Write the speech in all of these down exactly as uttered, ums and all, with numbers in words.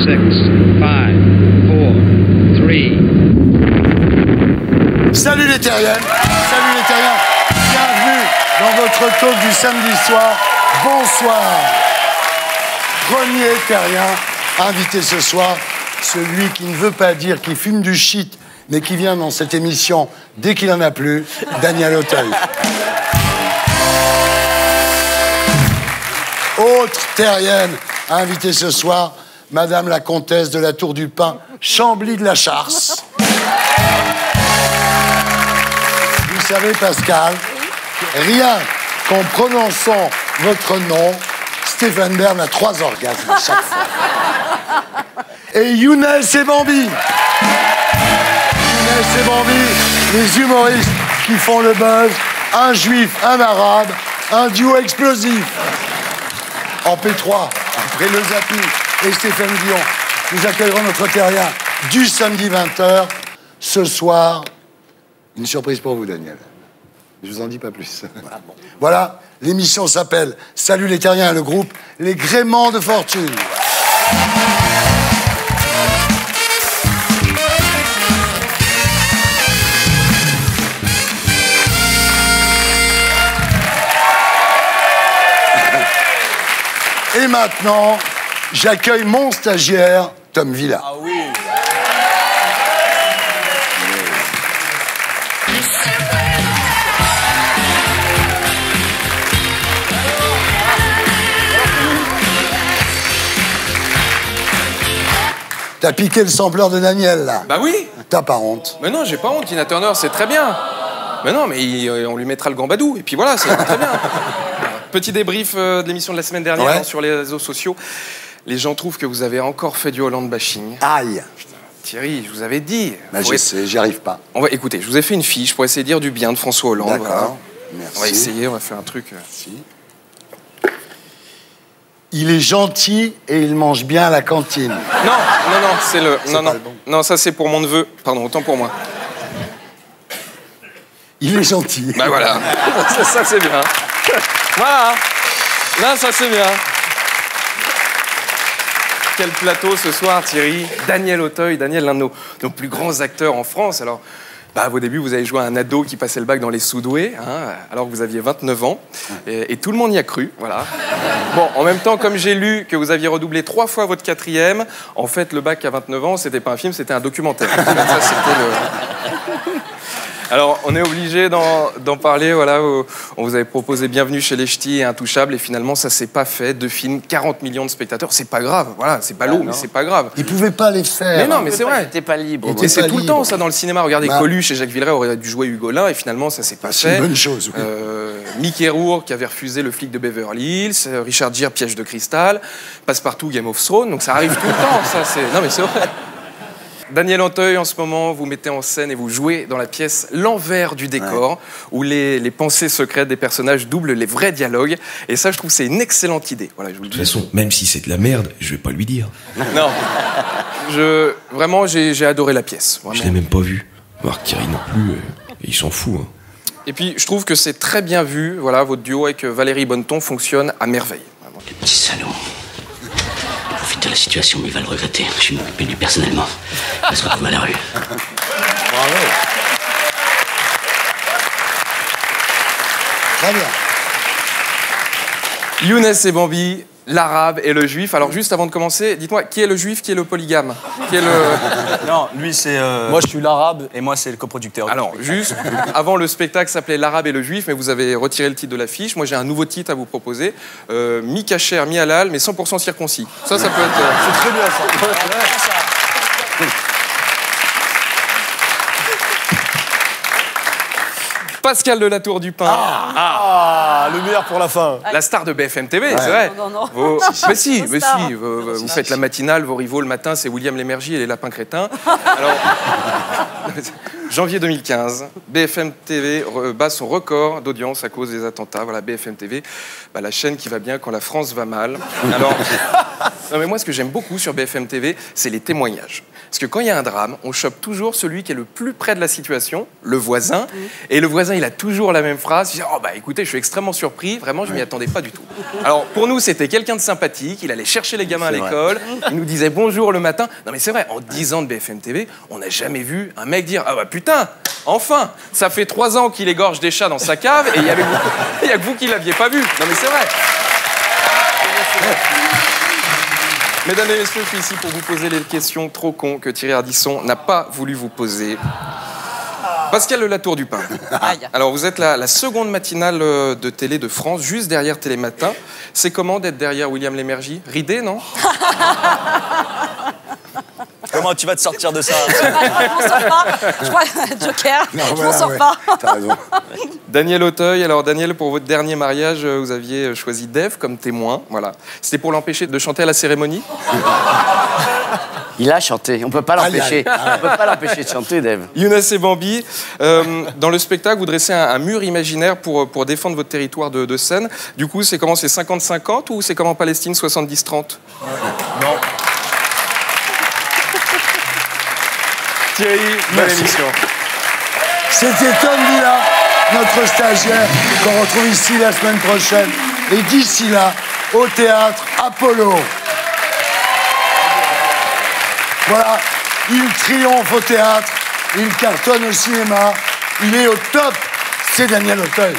five, four, three. Salut les terriens, salut les terriens, bienvenue dans votre talk du samedi soir. Bonsoir. Premier terrien invité ce soir, celui qui ne veut pas dire qu'il fume du shit, mais qui vient dans cette émission dès qu'il en a plus, Daniel Auteuil. Autre terrienne invitée ce soir, Madame la Comtesse de la Tour du Pin, Chambly de la Charce. Vous savez, Pascal, rien qu'en prononçant votre nom, Stéphane Bern a trois orgasmes à chaque fois. Et Younes et Bambi. Younes et Bambi, les humoristes qui font le buzz, un juif, un arabe, un duo explosif. En P trois, après le Zapi et Stéphane Dion, nous accueillerons notre terrien du samedi vingt heures. Ce soir, une surprise pour vous, Daniel. Je vous en dis pas plus. Voilà, bon. Voilà, l'émission s'appelle Salut les terriens, le groupe Les Gréments de Fortune. Et maintenant, j'accueille mon stagiaire, Tom Villa. Ah oui. T'as piqué le sampleur de Daniel, là. Bah oui. T'as pas honte. Mais non, j'ai pas honte. Tina Turner, c'est très bien. Mais non, mais il, on lui mettra le gambadou. Et puis voilà, c'est très bien. Petit débrief de l'émission de la semaine dernière, ouais, hein, sur les réseaux sociaux. Les gens trouvent que vous avez encore fait du Hollande bashing. Aïe. Putain, Thierry, je vous avais dit. Bah, je sais, j'y arrive pas. On va, écoutez, je vous ai fait une fiche pour essayer de dire du bien de François Hollande. D'accord. Voilà. Merci. On va essayer, on va faire un truc. Merci. Il est gentil et il mange bien à la cantine. Non, non, non, c'est le... Non, non, le bon. non, ça c'est pour mon neveu. Pardon, autant pour moi. Il est gentil. Bah voilà, ça, ça c'est bien. Voilà. Là, ça c'est bien. Quel plateau ce soir, Thierry. Daniel Auteuil, Daniel, l'un de nos, nos plus grands acteurs en France. Alors, bah, au début, vous avez joué à un ado qui passait le bac dans les Soudoués, hein, alors que vous aviez vingt-neuf ans. Et, et tout le monde y a cru, voilà. Bon, en même temps, comme j'ai lu que vous aviez redoublé trois fois votre quatrième, en fait, le bac à vingt-neuf ans, c'était pas un film, c'était un documentaire. Ça, c'était le... Alors, on est obligé d'en parler, voilà. On vous avait proposé Bienvenue chez les Ch'tis et Intouchables, et finalement, ça s'est pas fait. Deux films, quarante millions de spectateurs, c'est pas grave, voilà, c'est ballot, ah, mais c'est pas grave. Ils pouvaient pas les faire. Mais non, mais c'est vrai. T'es pas libre. Et c'est tout le temps, ça, dans le cinéma. Regardez, bah. Coluche et Jacques Villeray auraient dû jouer Hugolin, et finalement, ça s'est pas fait. C'est une bonne chose, oui. Euh, Mickey Rourke, qui avait refusé Le flic de Beverly Hills, Richard Gere, Piège de cristal, Passepartout, Game of Thrones, donc ça arrive tout le temps, ça, c'est... Non, mais c'est vrai. Daniel Auteuil, en ce moment, vous mettez en scène et vous jouez dans la pièce L'envers du décor, ouais, où les, les pensées secrètes des personnages doublent les vrais dialogues. Et ça, je trouve que c'est une excellente idée. Voilà, je vous le dis. De toute façon, même si c'est de la merde, je vais pas lui dire. Non. Je, vraiment, j'ai adoré la pièce. Vraiment. Je l'ai même pas vu. Marc Thierry non plus, et il s'en fout. Hein. Et puis, je trouve que c'est très bien vu. Voilà, votre duo avec Valérie Bonneton fonctionne à merveille. Vraiment. Le petit salaud. Il profite de la situation, mais il va le regretter. Je vais m'occuper de lui personnellement. Il va se retrouver à la rue. Bravo. Très bien. Younes et Bambi, l'arabe et le juif. Alors juste avant de commencer, dites-moi, qui est le juif, qui est le polygame? Qui est le... Non, lui c'est... Euh... Moi je suis l'arabe et moi c'est le coproducteur. Alors juste, avant le spectacle s'appelait l'arabe et le juif, mais vous avez retiré le titre de l'affiche. Moi j'ai un nouveau titre à vous proposer. Euh, mi-kasher, mi-halal, mais cent pour cent circoncis. Ça, ça peut être... Euh... C'est très bien ça. Ouais, ça. Pascal de la Tour du Pin. Ah, ah, le meilleur pour la fin. La star de B F M T V, ouais, c'est vrai. Non, non, non. Vos... Mais si, mais star. si. Vous, vous faites la matinale, vos rivaux le matin, c'est William Lémergie et les lapins crétins. Alors, janvier deux mille quinze, B F M T V bat son record d'audience à cause des attentats. Voilà, B F M T V, bah, la chaîne qui va bien quand la France va mal. Alors, non mais moi, ce que j'aime beaucoup sur B F M T V, c'est les témoignages. Parce que quand il y a un drame, on chope toujours celui qui est le plus près de la situation, le voisin. Mmh. Et le voisin, il a toujours la même phrase. Il dit, oh bah écoutez, je suis extrêmement surpris. Vraiment, je m'y attendais pas du tout. Alors, pour nous, c'était quelqu'un de sympathique. Il allait chercher les gamins à l'école. Il nous disait bonjour le matin. Non mais c'est vrai, en dix ans de B F M T V, on n'a jamais vu un mec dire, ah bah putain, enfin, ça fait trois ans qu'il égorge des chats dans sa cave et il y avait vous, il y a que vous qui l'aviez pas vu. Non mais c'est vrai. Mesdames et messieurs, je suis ici pour vous poser les questions trop cons que Thierry Ardisson n'a pas voulu vous poser. Pascal Le Latour du Pin. Alors, vous êtes la, la seconde matinale de télé de France, juste derrière Télématin. C'est comment d'être derrière William Lémergie? Ridé, non? Comment tu vas te sortir de ça? Je m'en sors pas. Je crois, Joker, non, je voilà, m'en sors ouais. pas. T'as raison. Daniel Auteuil. Alors, Daniel, pour votre dernier mariage, vous aviez choisi Dave comme témoin. Voilà. C'était pour l'empêcher de chanter à la cérémonie? Il a chanté, on peut pas l'empêcher. On peut pas l'empêcher de chanter, Dave. Younes et Bambi, euh, dans le spectacle, vous dressez un, un mur imaginaire pour, pour défendre votre territoire de, de Seine. Du coup, c'est comment? C'est cinquante cinquante ou c'est comme en Palestine, soixante-dix trente? Non. Thierry, bonne émission. C'était Tom Villa, notre stagiaire, qu'on retrouve ici la semaine prochaine. Et d'ici là, au théâtre Apollo. Voilà, il triomphe au théâtre, il cartonne au cinéma, il est au top, c'est Daniel Auteuil.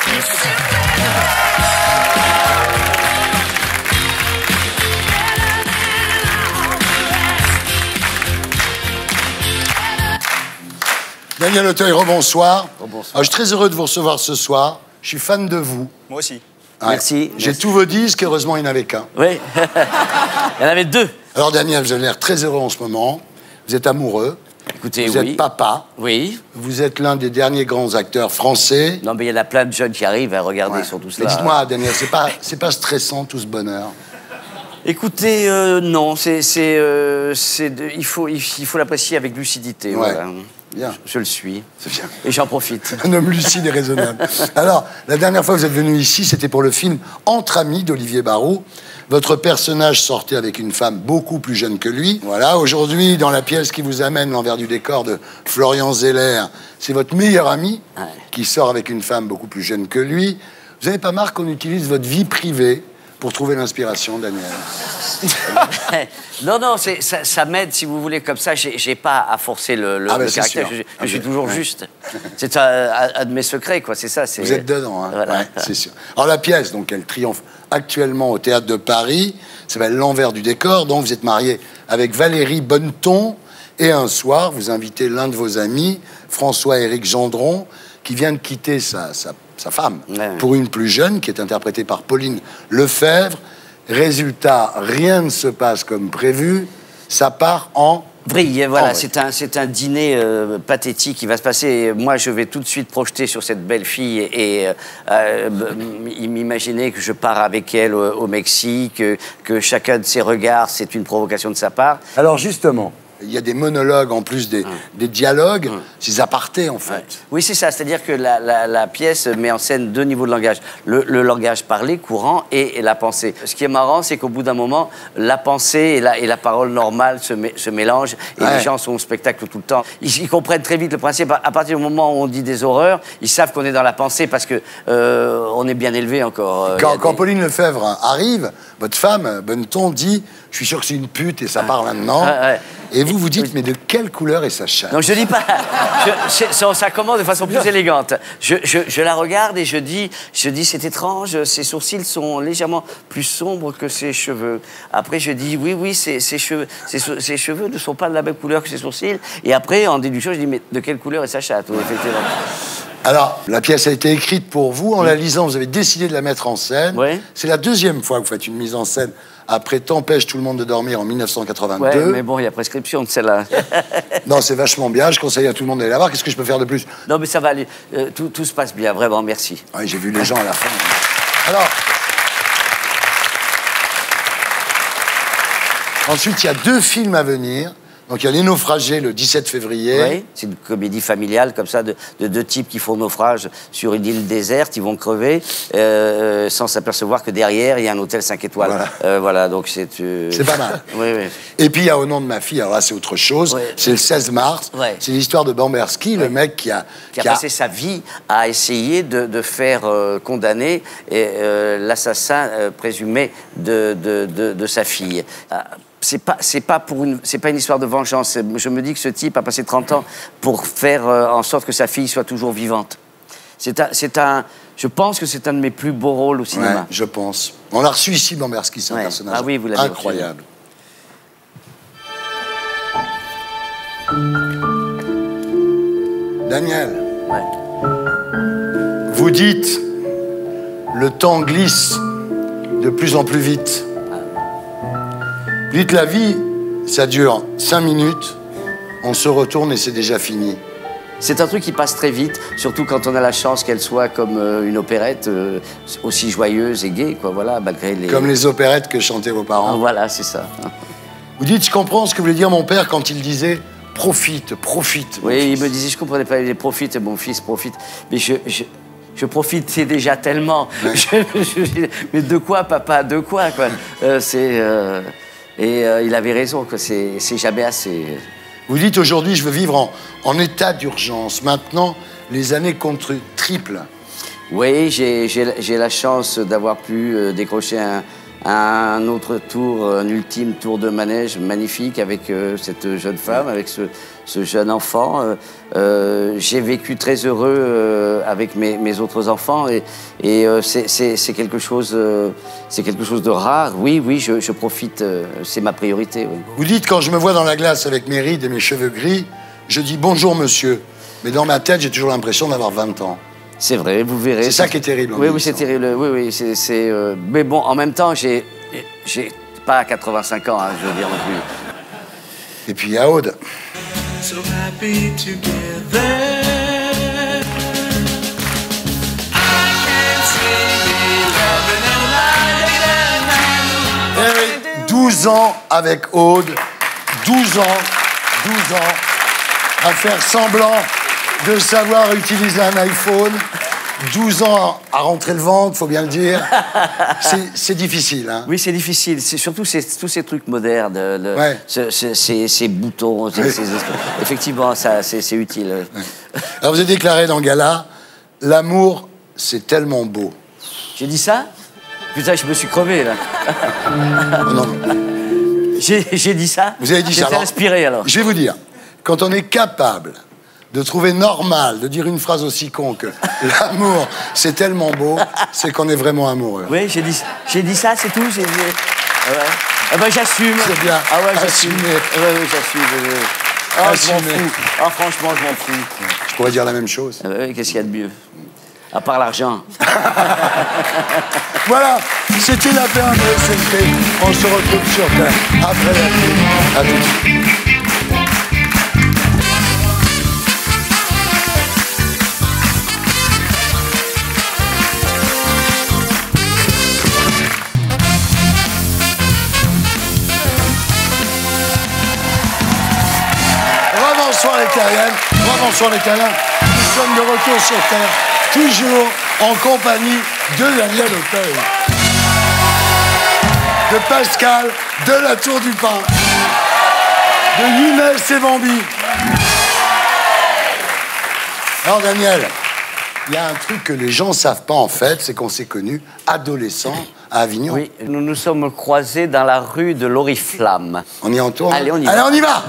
Daniel Auteuil, rebonsoir. Rebonsoir. Alors, je suis très heureux de vous recevoir ce soir, je suis fan de vous. Moi aussi. Ouais. Merci. J'ai merci. tous vos disques, heureusement il n'y en avait qu'un. Oui. Il y en avait deux. Alors Daniel, vous avez l'air très heureux en ce moment, vous êtes amoureux, Écoutez, vous oui. êtes papa, Oui. vous êtes l'un des derniers grands acteurs français. Non, mais il y en a plein de jeunes qui arrivent à regarder, Ouais. ils sont tous Mais là. dites-moi Daniel, c'est pas, c'est pas stressant tout ce bonheur? Écoutez, euh, non, c'est, c'est, euh, c'est de- il faut, il, il faut l'apprécier avec lucidité. Ouais. Voilà. Bien. Je le suis. C'est bien. Et j'en profite. Un homme lucide et raisonnable. Alors, la dernière fois que vous êtes venu ici, c'était pour le film Entre amis d'Olivier Barrault. Votre personnage sortait avec une femme beaucoup plus jeune que lui. Voilà, aujourd'hui, dans la pièce qui vous amène l'envers du décor de Florian Zeller, c'est votre meilleur ami Ouais. qui sort avec une femme beaucoup plus jeune que lui. Vous n'avez pas marre qu'on utilise votre vie privée pour trouver l'inspiration, Daniel? Non, non, c'est, ça, ça m'aide, si vous voulez, comme ça, j'ai, j'ai pas à forcer le, le, Ah ben, le c'est caractère. sûr. Je, je Ah suis ben, toujours ouais. juste. C'est un, un- un de mes secrets, quoi, c'est ça. C'est... Vous êtes dedans, hein? Voilà. Ouais, c'est sûr. Alors la pièce, donc, elle triomphe actuellement au Théâtre de Paris, s'appelle L'envers du décor, donc vous êtes marié avec Valérie Bonneton, et un soir, vous invitez l'un de vos amis, François-Éric Gendron, qui vient de quitter sa, sa, sa femme Ouais. pour une plus jeune, qui est interprétée par Pauline Lefebvre. Résultat, rien ne se passe comme prévu, ça part en... Vrille, voilà, Oh, oui. c'est un, c'est un dîner euh, pathétique qui va se passer. Moi, je vais tout de suite projeter sur cette belle fille et euh, euh, m'imaginer que je pars avec elle au, au Mexique, que, que chacun de ses regards, c'est une provocation de sa part. Alors justement, il y a des monologues en plus des, des dialogues, ces apartés en fait. Oui, c'est ça. C'est-à-dire que la, la- la pièce met en scène deux niveaux de langage. Le, le langage parlé, courant, et, et la pensée. Ce qui est marrant, c'est qu'au bout d'un moment, la pensée et la, et la parole normale se, mé- se mélangent. Et Ouais. les gens sont au spectacle tout le temps. Ils, ils comprennent très vite le principe. À partir du moment où on dit des horreurs, ils savent qu'on est dans la pensée parce que euh, on est bien élevé encore. Euh, il y Quand, a quand des- Pauline Lefebvre arrive, votre femme, Bonneton, dit « Je suis sûr que c'est une pute et ça part maintenant. Ouais, ouais. Et vous vous dites « Mais de quelle couleur est sa chatte ?» Non, je dis pas. Je, c'est- ça, ça commence de façon plus élégante. Je, je, je la regarde et je dis, je dis, c'est étrange. Ses sourcils sont légèrement plus sombres que ses cheveux. Après, je dis, oui, oui, ses, ses cheveux, ses, ses cheveux ne sont pas de la même couleur que ses sourcils. Et après, en déduction, je dis, mais de quelle couleur est sa chatte? Oui, effectivement. Alors, la pièce a été écrite pour vous. En la lisant, vous avez décidé de la mettre en scène. Ouais. C'est la deuxième fois que vous faites une mise en scène après T'empêche tout le monde de dormir en mille neuf cent quatre-vingt-deux. Ouais, mais bon, il y a prescription de celle-là. Non, c'est vachement bien. Je conseille à tout le monde d'aller la voir. Qu'est-ce que je peux faire de plus? Non, mais ça va aller. Euh, tout, tout se passe bien, vraiment, merci. Ouais, j'ai vu les gens à la fin. Alors, ensuite, il y a deux films à venir. Donc il y a Les Naufragés le dix-sept février. Oui, c'est une comédie familiale comme ça, de, de deux types qui font naufrage sur une île déserte, ils vont crever euh, sans s'apercevoir que derrière il y a un hôtel cinq étoiles. Voilà, euh, voilà donc c'est... Euh... C'est pas mal. Oui, oui. Et puis il y a Au nom de ma fille, alors là c'est autre chose, Ouais. c'est le seize mars, Ouais. c'est l'histoire de Bamberski, Ouais. le mec qui a... Qui a passé sa vie à essayer de, de faire euh, condamner et, euh, l'assassin euh, présumé de, de, de, de sa fille. Euh, c'est pas, c'est pas pour une, c'est pas une histoire de vengeance. Je me dis que ce type a passé trente ans pour faire euh, en sorte que sa fille soit toujours vivante. C'est un, c'est un, je pense que c'est un de mes plus beaux rôles au cinéma. Ouais, je pense. On l'a reçu ici, Bamberski, c'est un Ouais. personnage Ah oui, vous l'avez incroyable. Daniel, Ouais. vous dites, le temps glisse de plus en plus vite. Vous dites, la vie, ça dure cinq minutes, on se retourne et c'est déjà fini. C'est un truc qui passe très vite, surtout quand on a la chance qu'elle soit comme euh, une opérette, euh, aussi joyeuse et gaie, quoi, voilà, malgré les... Comme les opérettes que chantaient vos Ah, parents. voilà, c'est ça. Vous dites, je comprends ce que voulait dire mon père quand il disait « profite, profite ». mon Oui, fils. il me disait, je comprenais pas, il profite, mon fils profite. Mais je, je, je profitais déjà tellement. Ouais. Je- je- mais de quoi, papa, de quoi, quoi euh, c'est, euh, Et euh, il avait raison, quoi, c'est c'est jamais assez. Vous dites, aujourd'hui, je veux vivre en, en état d'urgence. Maintenant, les années comptent triple. Oui, j'ai j'ai- j'ai la chance d'avoir pu euh, décrocher un, un autre tour, un ultime tour de manège magnifique avec euh, cette jeune femme, avec ce, ce jeune enfant. Euh, euh, j'ai vécu très heureux euh, avec mes, mes autres enfants et, et euh, c'est c'est- c'est quelque chose, euh, c'est quelque chose de rare. Oui, oui, je, je profite. euh, c'est ma priorité. Oui. Vous dites, quand je me vois dans la glace avec mes rides et mes cheveux gris, je dis « bonjour, monsieur ». Mais dans ma tête, j'ai toujours l'impression d'avoir vingt ans. C'est vrai, vous verrez. C'est ça qui est terrible en Oui, oui, c'est vieillissant. terrible. Oui, oui, c'est. c'est, euh, Mais bon, en même temps, j'ai. J'ai pas quatre-vingt-cinq ans, hein, je veux dire non plus. Et puis, il y a Aude. So happy together. I can see me loving and lying and Eh oui, douze ans avec Aude, douze ans, douze ans, à faire semblant de savoir utiliser un iPhone, douze ans à rentrer le ventre, faut bien le dire. C'est- C'est difficile, hein. Oui, c'est difficile. C'est surtout ces- tous ces trucs modernes, le- Ouais. ce- ce- ces, ces boutons. ces- Oui. ces- effectivement, ça, c'est c'est utile. Alors, vous avez déclaré dans Gala, l'amour, c'est tellement beau. J'ai dit ça. Putain, je me suis crevé là. Oh non, J'ai j'ai dit ça. vous avez dit ça. J'étais alors, inspiré alors. Je vais vous dire, quand on est capable de trouver normal de dire une phrase aussi con que l'amour, c'est tellement beau, c'est qu'on est vraiment amoureux. Oui, j'ai dit, j'ai dit ça, c'est tout. j'ai- j'ai- Ah ouais. Ah ben j'assume. C'est bien. Ah ouais, j'assume. Assumez. Ouais, ouais, j'assume. ouais, ouais. Ah, je m'en Assumez. fous. Ah, franchement, je m'en fous. Je pourrais dire la même chose. Ah ouais, qu'est-ce qu'il y a de mieux? À part l'argent. Voilà, c'était la paix en S M P. On se retrouve sur Terre après la pub. À tout de suite. Rebonsoir les Terriennes, rebonsoir les câlins. Nous sommes de retour sur Terre, toujours en compagnie de Daniel Auteuil, de Pascal, de la Tour du Pin, de Younes et Bambi. Alors Daniel, il y a un truc que les gens ne savent pas en fait, c'est qu'on s'est connus adolescents à Avignon. Oui, nous nous sommes croisés dans la rue de l'Oriflamme. On y entourne. Allez, on y va. Allez, on y va.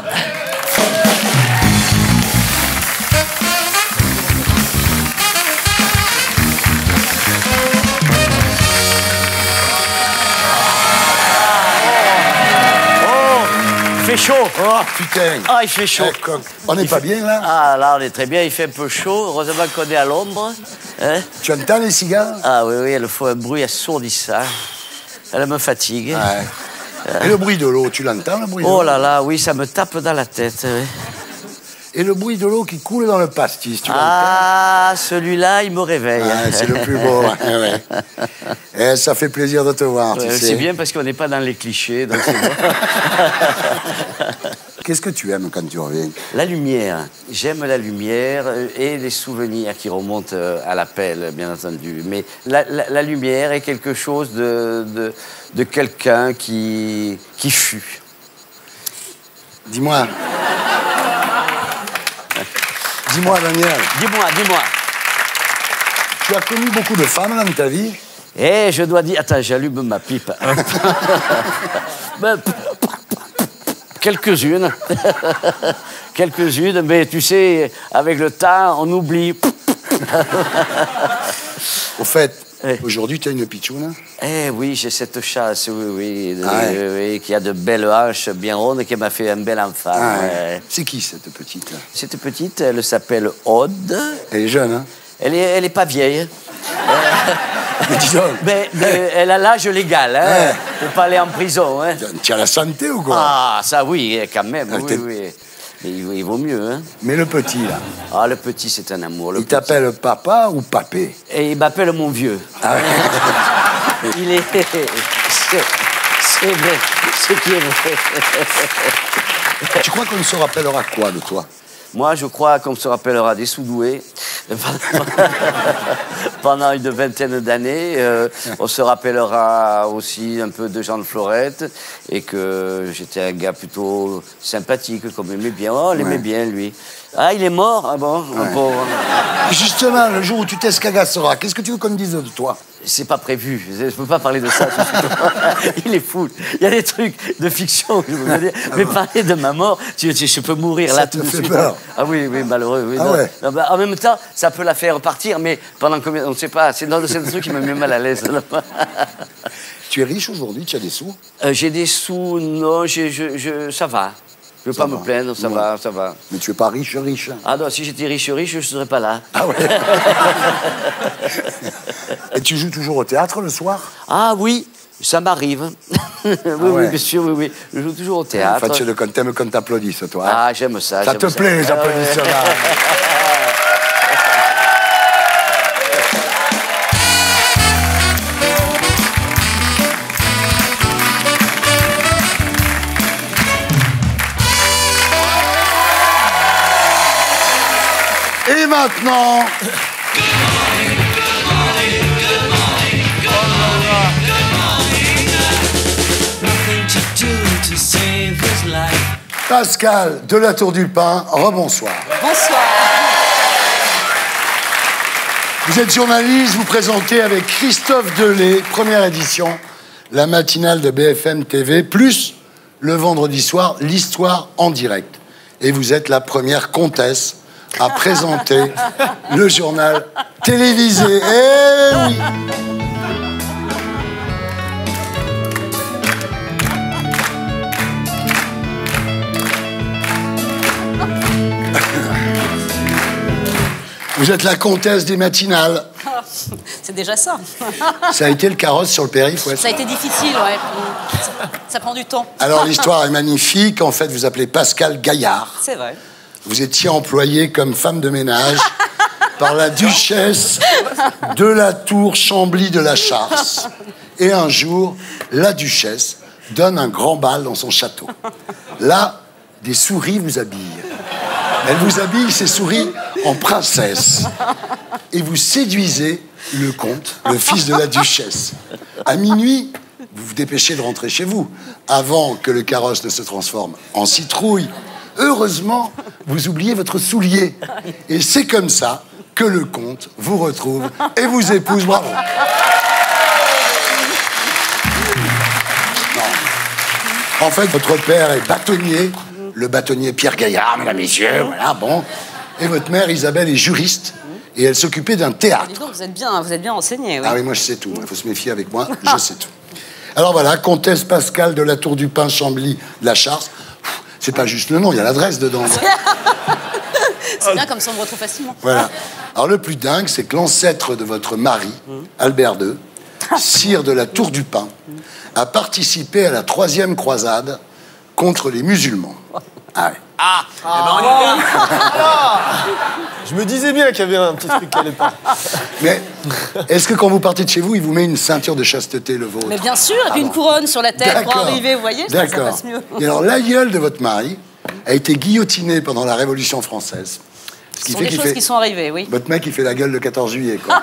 Il fait chaud. Oh putain. Ah, il fait chaud. Eh, comme- On n'est pas bien là. Ah, là, on est très bien. Il fait un peu chaud. Heureusement qu'on est à l'ombre. Hein? Tu entends les cigares? Ah oui, oui, elle fait un bruit assourdissant. Elle me fatigue. Ouais. Et le bruit de l'eau, tu l'entends le bruit de l'eau? Oh là là, oui, ça me tape dans la tête. oui. Et le bruit de l'eau qui coule dans le pastis, tu Ah, celui-là, il me réveille. Ah, c'est le plus beau. Ouais, ouais. Et ça fait plaisir de te voir, tu Euh, sais. c'est bien parce qu'on n'est pas dans les clichés, donc c'est bon. Qu'est-ce que tu aimes quand tu reviens? La lumière. J'aime la lumière euh, et les souvenirs qui remontent euh, à l'appel, bien entendu. Mais la, la- la lumière est quelque chose de, de, de quelqu'un qui, qui fut. Dis-moi. Dis-moi, Daniel. Dis-moi, dis-moi. Tu as connu beaucoup de femmes dans ta vie? Eh, je dois dire... Attends, j'allume ma pipe. Ben, Quelques-unes. Quelques-unes, mais tu sais, avec le temps, on oublie. Au fait, Ouais. aujourd'hui, tu as une pitchoune? Eh oui, j'ai cette chasse, oui, oui, de- Ah ouais. oui, oui, qui a de belles hanches bien rondes et qui m'a fait un bel enfant. Ah, ouais. ouais. C'est qui, cette petite-là? Cette petite, elle s'appelle Aude. Elle est jeune, hein? Elle est, elle est pas vieille. Mais dis donc, Mais, mais elle a l'âge légal, hein, Ouais. pour pas aller en prison. Hein. tu as la santé ou quoi? Ah, ça oui, quand même, Ah, oui, t'es- oui. Mais il, il vaut mieux, hein. Mais le petit, là, Ah, le petit, c'est un amour. Le il petit. t'appelle papa ou papé? Et il m'appelle mon vieux. Ah ouais. Il est... C'est c'est vrai, c'est qui est vrai. Tu crois qu'on se rappellera quoi de toi? Moi, je crois qu'on se rappellera des sous-doués pendant une vingtaine d'années. Euh, on se rappellera aussi un peu de Jean de Florette et que j'étais un gars plutôt sympathique, qu'on aimait bien. Oh, on l'aimait Ouais. bien, lui. Ah, il est mort? Ah bon? Ah, pauvre. Justement, le jour où tu t'escagasseras, qu'est-ce que tu veux qu'on dise de toi? C'est pas prévu. Je peux pas parler de ça. Il est fou. Il y a des trucs de fiction que je veux dire. Mais parler de ma mort, tu, tu- je peux mourir Ça là te tout de fait suite. peur? Ah oui, oui, malheureux. Oui, Ah non. ouais. Non, bah, en même temps, ça peut la faire partir, mais pendant combien? On ne sait pas. C'est dans le c'est le truc qui me met mal à l'aise. Tu es riche aujourd'hui, tu as des sous? Euh, j'ai des sous, non, j'ai- je, je, ça va. Je ne veux Ça pas va. me plaindre, ça Ouais. va, ça va. Mais tu es pas riche, riche. Ah non, si j'étais riche, riche, je ne serais pas là. Ah ouais. Et tu joues toujours au théâtre le soir? Ah oui, ça m'arrive. oui, ouais. oui, bien sûr, oui, oui. Je joue toujours au théâtre. En fait, c'est le t'aimes qu'on t'applaudisse, toi. hein? Ah, j'aime ça. Ça j'aime te plaît, les Ah, ouais. applaudissements? Et maintenant, Nothing to do to save his life. Pascal de la Tour du Pin, rebonsoir. Bonsoir. Vous êtes journaliste, vous présentez avec Christophe Delay, première édition, la matinale de B F M T V, plus le vendredi soir, l'histoire en direct. Et vous êtes la première comtesse à présenter le journal télévisé. Eh oui! Vous êtes la comtesse des matinales. C'est déjà ça. Ça a été le carrosse sur le périph', ouais. Ça a été difficile, ouais. Ça, ça prend du temps. Alors l'histoire est magnifique. En fait, vous appelez Pascal Gaillard. C'est vrai. Vous étiez employée comme femme de ménage par la duchesse de la Tour Chambly de la Charce. Et un jour, la duchesse donne un grand bal dans son château. Là, des souris vous habillent. Elle vous habille, ces souris, en princesse. Et vous séduisez le comte, le fils de la duchesse. À minuit, vous vous dépêchez de rentrer chez vous, avant que le carrosse ne se transforme en citrouille. Heureusement, vous oubliez votre soulier. Et c'est comme ça que le comte vous retrouve et vous épouse. Bravo. Non. En fait, votre père est bâtonnier, le bâtonnier Pierre Gaillard, mesdames, messieurs, voilà, bon. Et votre mère, Isabelle, est juriste, et elle s'occupait d'un théâtre. Dis donc, vous êtes bien, vous êtes bien renseigné, oui. Ah oui, moi je sais tout, il faut se méfier avec moi, je sais tout. Alors voilà, comtesse Pascal de la Tour du Pin, Chambly, de la Charce. Pff, c'est pas juste le nom, il y a l'adresse dedans. C'est bien, comme ça on me retrouve facilement. Voilà. Alors le plus dingue, c'est que l'ancêtre de votre mari, Albert deux, sire de la Tour du Pin, a participé à la troisième croisade contre les musulmans. Ah ouais. Ah, eh ben on y va. Je me disais bien qu'il y avait un petit truc qui allait pas. Mais est-ce que quand vous partez de chez vous, il vous met une ceinture de chasteté, le vôtre? Mais bien sûr, et puis une couronne sur la tête pour D'accord. arriver, vous voyez, ça, ça D'accord. passe mieux. Et alors, l'aïeul de votre mari a été guillotiné pendant la Révolution française. Ce Ce qui sont fait des qu'il choses fait... qui sont arrivées, oui. Votre mec, il fait la gueule le quatorze juillet, quoi.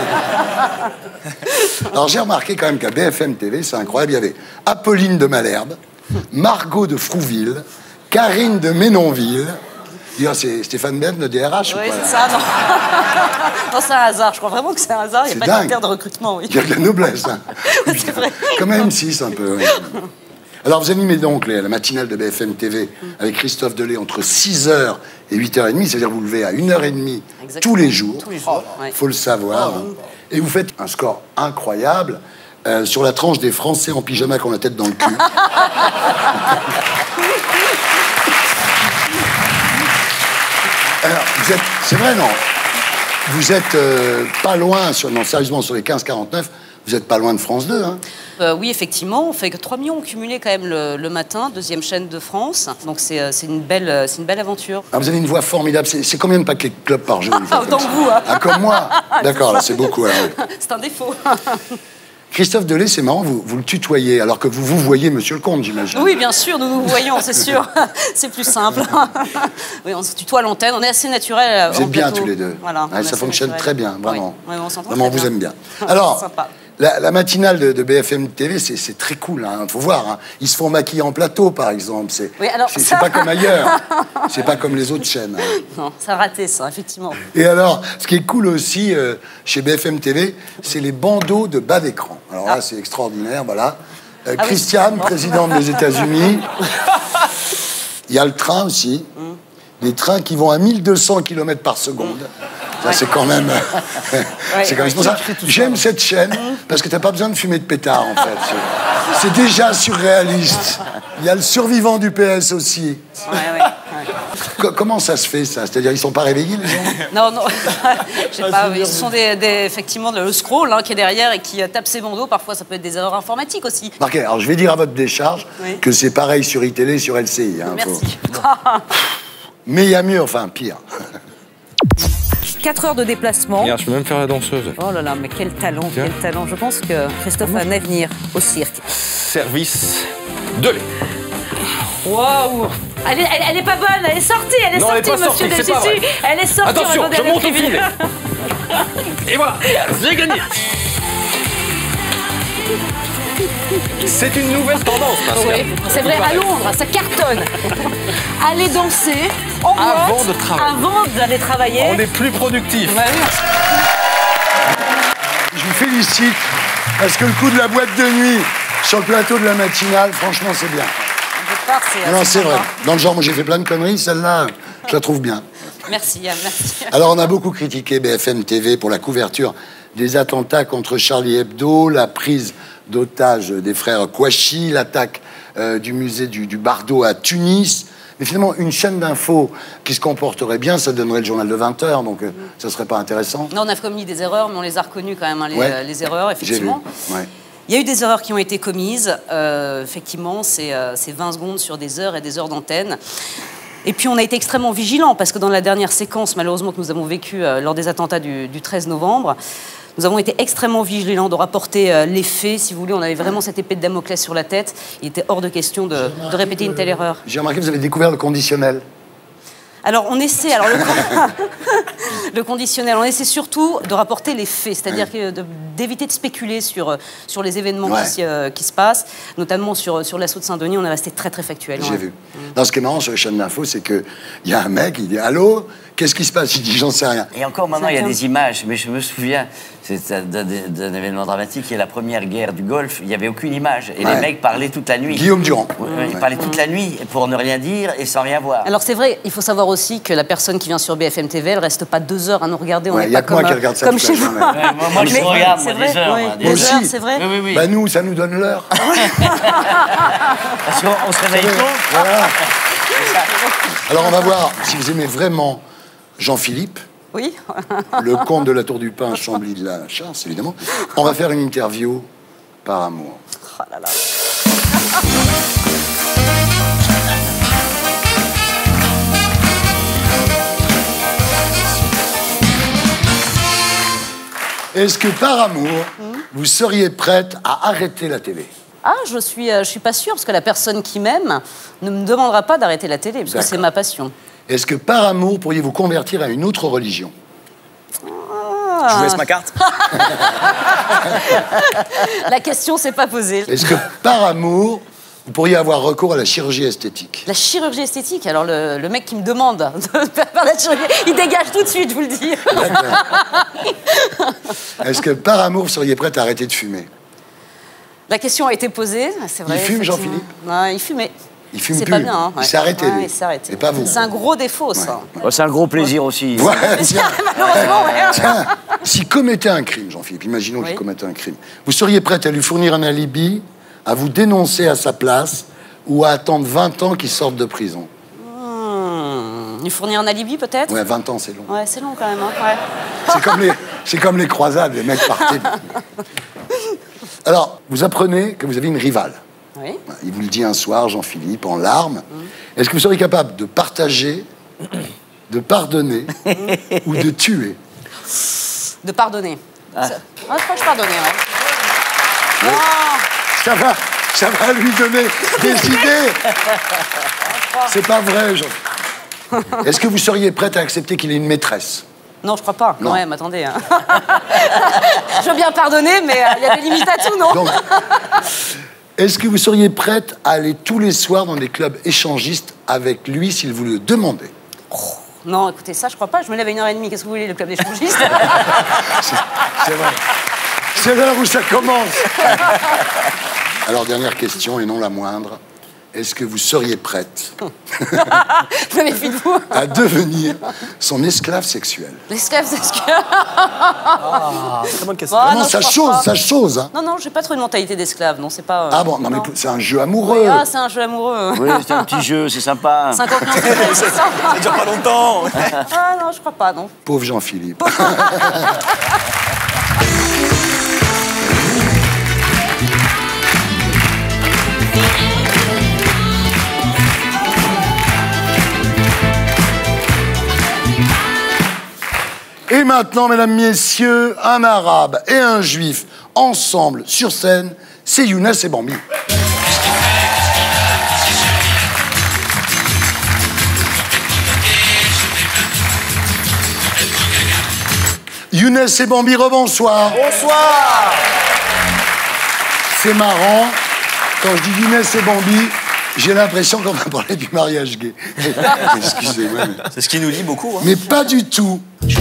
Alors, j'ai remarqué quand même qu'à B F M T V, c'est incroyable, il y avait Apolline de Malherbe, Margot de Frouville, Karine de Ménonville. D'ailleurs, c'est Stéphane Bern, le D R H, Oui, ou quoi, c'est là ça, non. Non, c'est un hasard, je crois vraiment que c'est un hasard, il C'est n'y a pas de dingue. critère de recrutement, oui. Il y a de la noblesse, hein. C'est vrai. Comme à M six, un peu, oui. Alors, vous animez donc la matinale de B F M T V avec Christophe Delay entre six heures et huit heures trente, c'est-à-dire vous levez à une heure trente Exactement. tous les jours. Tous les jours, Il ouais. faut le savoir. Et vous faites un score incroyable euh, sur la tranche des Français en pyjama qui ont la tête dans le cul. Alors, vous êtes... C'est vrai, non? Vous êtes euh, pas loin, sur, non, sérieusement, sur les quinze quarante-neuf, vous êtes pas loin de France deux, hein? Euh, oui, effectivement, on fait que trois millions cumulés quand même le, le matin, deuxième chaîne de France. Donc c'est euh, c'est une, belle, euh, c'est une belle aventure. Ah, vous avez une voix formidable. C'est c'est combien de paquets de clubs par jour? une fois Autant comme que ça vous, hein. Ah, comme moi? D'accord, là, c'est beaucoup. Alors, oui. C'est un défaut. Christophe Delay, c'est marrant, vous, vous le tutoyez, alors que vous vous voyez Monsieur le Comte, j'imagine. Oui, bien sûr, nous nous voyons, c'est sûr. C'est plus simple. Oui, on se tutoie à l'antenne, on est assez naturel. Vous êtes bien tous les deux. Voilà, Ouais, on est ça assez fonctionne naturel. très bien, vraiment. Oui, oui, on s'entend Vraiment, on très vous bien. aime bien. Alors, Sympa. la, la matinale de, de B F M T V, c'est c'est très cool, il faut voir. Hein. Ils se font maquiller en plateau, par exemple. C'est Oui, alors, c'est- ça- c'est pas comme ailleurs. C'est pas comme les autres chaînes. hein. Non, ça a raté, ça, effectivement. Et alors, ce qui est cool aussi euh, chez B F M T V, c'est les bandeaux de bas d'écran. Alors là, c'est extraordinaire, voilà. Euh, Ah oui. Christiane, Bon. présidente des États-Unis. Il y a le train aussi. Les trains qui vont à mille deux cents kilomètres par seconde. Ça, c'est quand même... c'est quand même c'est pour ça. J'aime cette chaîne parce que t'as pas besoin de fumer de pétard, en fait. C'est- C'est déjà surréaliste. Il y a le survivant du P S aussi. Ouais, ouais, ouais. Co- Comment ça se fait, ça? C'est-à-dire, ils sont pas réveillés, les gens? Non, non, je sais pas, oui, ce sont des, des- effectivement le scroll hein, qui est derrière et qui euh, tape ses bandeaux. Parfois, ça peut être des erreurs informatiques aussi. Marquez, alors je vais dire à votre décharge Oui. que c'est pareil sur iTélé, sur L C I. hein, faut- Merci. Mais il y a mieux, enfin pire. quatre heures de déplacement. Regarde, je peux même faire la danseuse. Oh là là, mais quel talent, Tiens. quel talent. Je pense que Christophe a un avenir au cirque. Service de lait. Waouh! Elle est, elle, elle est pas bonne, elle est sortie, elle est Non, elle est sortie, pas monsieur sortie, c'est pas Delgissi. vrai. Elle est sortie. Attention, on va je demander monte au à la filet. Et voilà, j'ai gagné. C'est une nouvelle tendance, Pascal. Oui, c'est vrai, à Londres, ça cartonne. Aller danser en Avant boîte, de travailler. avant d'aller travailler. On est plus productif. Ouais, oui. Je vous félicite parce que le coup de la boîte de nuit sur le plateau de la matinale, franchement, c'est bien. Au départ, c'est Non, assez c'est vrai. sympa. Dans le genre, moi j'ai fait plein de conneries, celle-là, je la trouve bien. Merci, Yann, merci. Alors, on a beaucoup critiqué B F M T V pour la couverture des attentats contre Charlie Hebdo, la prise d'otage des frères Kouachi, l'attaque euh, du musée du, du Bardo à Tunis. Mais finalement, une chaîne d'infos qui se comporterait bien, ça donnerait le journal de vingt heures, donc euh, ça serait pas intéressant. Non, on a commis des erreurs, mais on les a reconnues quand même, hein, les, Ouais. euh, les erreurs, J'ai vu. effectivement. Ouais. Il y a eu des erreurs qui ont été commises. Euh, effectivement, c'est euh, c'est vingt secondes sur des heures et des heures d'antenne. Et puis, on a été extrêmement vigilants, parce que dans la dernière séquence, malheureusement, que nous avons vécue euh, lors des attentats du, du treize novembre, nous avons été extrêmement vigilants de rapporter euh, les faits. Si vous voulez, on avait vraiment cette épée de Damoclès sur la tête. Il était hors de question de, de répéter une telle erreur. J'ai remarqué que vous avez découvert le conditionnel. Alors, on essaie, alors le, le conditionnel, on essaie surtout de rapporter les faits, c'est-à-dire que de- d'éviter de spéculer sur, sur les événements Ouais. qui, s'y, euh, qui se passent, notamment sur, sur l'assaut de Saint-Denis, on est resté très très factuel. J'ai ouais. vu. Non, ce qui est marrant sur les chaînes d'infos, c'est qu'il y a un mec, il dit « Allô, qu'est-ce qui se passe ?» Il dit « J'en sais rien. » Et encore maintenant, il y a D'accord. des images, mais je me souviens c'est un- d'un d'un événement dramatique, qui est la première guerre du Golfe, il n'y avait aucune image. Et Ouais. les mecs parlaient toute la nuit. Guillaume Durand. Ouais, ouais, Ils Ouais. parlaient toute la nuit pour ne rien dire et sans rien voir. Alors c'est vrai, il faut savoir aussi que la personne qui vient sur B F M T V, elle reste pas deux heures à nous regarder, on Ouais, n'est y a pas que moi comme, qui euh, regarde ça comme toute la chez vous. journée. Ouais, moi, moi, je Mais regarde, c'est moi, vrai, des heures. oui. moi, des Des Moi heures. heures, aussi. c'est vrai. Oui, oui, oui. Bah nous, ça nous donne l'heure. Parce qu'on on se réveille tôt. Voilà. Alors on va voir si vous aimez vraiment Jean-Philippe, Oui. le comte de la Tour du Pin, Chambly de la Chasse, évidemment. On va faire une interview par amour. Oh là là. Est-ce que par amour, vous seriez prête à arrêter la télé? Ah, je suis, euh, je suis pas sûre, parce que la personne qui m'aime ne me demandera pas d'arrêter la télé, parce que c'est ma passion. Est-ce que par amour, pourriez-vous convertir à une autre religion? Ah. Je vous laisse ma carte. La question s'est pas posée. Est-ce que par amour, vous pourriez avoir recours à la chirurgie esthétique? La chirurgie esthétique, alors le, le mec qui me demande de faire la chirurgie, il dégage tout de suite, je vous le dis. Est-ce que par amour, vous seriez prête à arrêter de fumer? La question a été posée, c'est vrai. Il fume, effectivement. Jean-Philippe? Non, il fumait. Il fume C'est plus. pas bien. Hein, Il ouais. s'est arrêté, Ouais, lui. il s'est arrêté. Et pas vous. C'est un gros défaut, ça. Oh, c'est un gros plaisir aussi. Ouais, tiens. Malheureusement, ouais. Tiens, s'il commettait un crime, Jean-Philippe, imaginons Oui. qu'il commettait un crime, vous seriez prête à lui fournir un alibi, à vous dénoncer à sa place ou à attendre vingt ans qu'il sorte de prison? Hmm, lui fournir un alibi, peut-être? Ouais, vingt ans, c'est long. Ouais, c'est long quand même. Hein, ouais. C'est comme, les, c'est comme les croisades, les mecs partaient. Alors, vous apprenez que vous avez une rivale. Oui. Il vous le dit un soir, Jean-Philippe, en larmes. Est-ce que vous seriez capable de partager, de pardonner ou de tuer? De pardonner. Ah. Ça- Ah, je crois que je pardonnais. Ouais. Oui. Ça va, ça va lui donner des idées. C'est pas vrai, Jean. Est-ce que vous seriez prête à accepter qu'il ait une maîtresse? Non, je crois pas. Non. Quand même, attendez. Hein. Je veux bien pardonner, mais euh, il y a des limites à tout, non? Donc, est-ce que vous seriez prête à aller tous les soirs dans des clubs échangistes avec lui s'il vous le demandait? Non, écoutez, ça, je crois pas. Je me lève à une heure et demie. Qu'est-ce que vous voulez, le club d'échangistes? C'est vrai. C'est l'heure où ça commence. Alors, dernière question, et non la moindre. Est-ce que vous seriez prête Je me méfie de vous. à devenir son esclave sexuel? L'esclave sexuel. Ah, très bonne question. Ah, non, non, ça je crois chose, pas. ça chose. Hein. Non, non, j'ai pas trop une mentalité d'esclave. Non, c'est pas. euh, Ah bon, non, mais c'est un jeu amoureux. Ah, c'est un jeu amoureux. Oui, c'est un petit jeu, c'est sympa. cinquante ans. Ça dure pas longtemps. Ah non, je crois pas, non. Pauvre Jean-Philippe. Et maintenant, mesdames, messieurs, un arabe et un juif ensemble sur scène, c'est Younes et Bambi. Younes et Bambi, rebonsoir. Bonsoir. C'est marrant, quand je dis Younes et Bambi, j'ai l'impression qu'on va parler du mariage gay. Excusez-moi. Mais... C'est ce qui nous dit beaucoup. Hein. mais pas du tout. Tu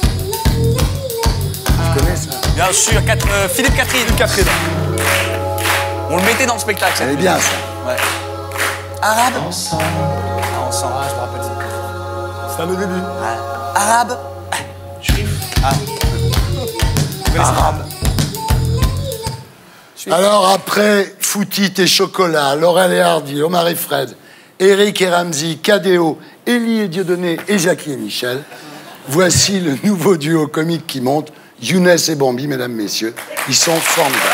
connais ça? Bien sûr, Cat- euh, Philippe Catherine. Philippe Catherine. On le mettait dans le spectacle. Elle ça. est bien, ça. Ouais. Arabe. Ensemble. Ah, ensemble. Ah, je me rappelle ça. C'est à nos débuts. Arabe. Ah. Arabe. Alors après Foutit et Chocolat, Laurel et Hardy, Omar et Fred, Eric et Ramzy, Cadéo, Élie et Dieudonné et Jackie et Michel, voici le nouveau duo comique qui monte, Younes et Bambi, mesdames, messieurs. Ils sont formidables.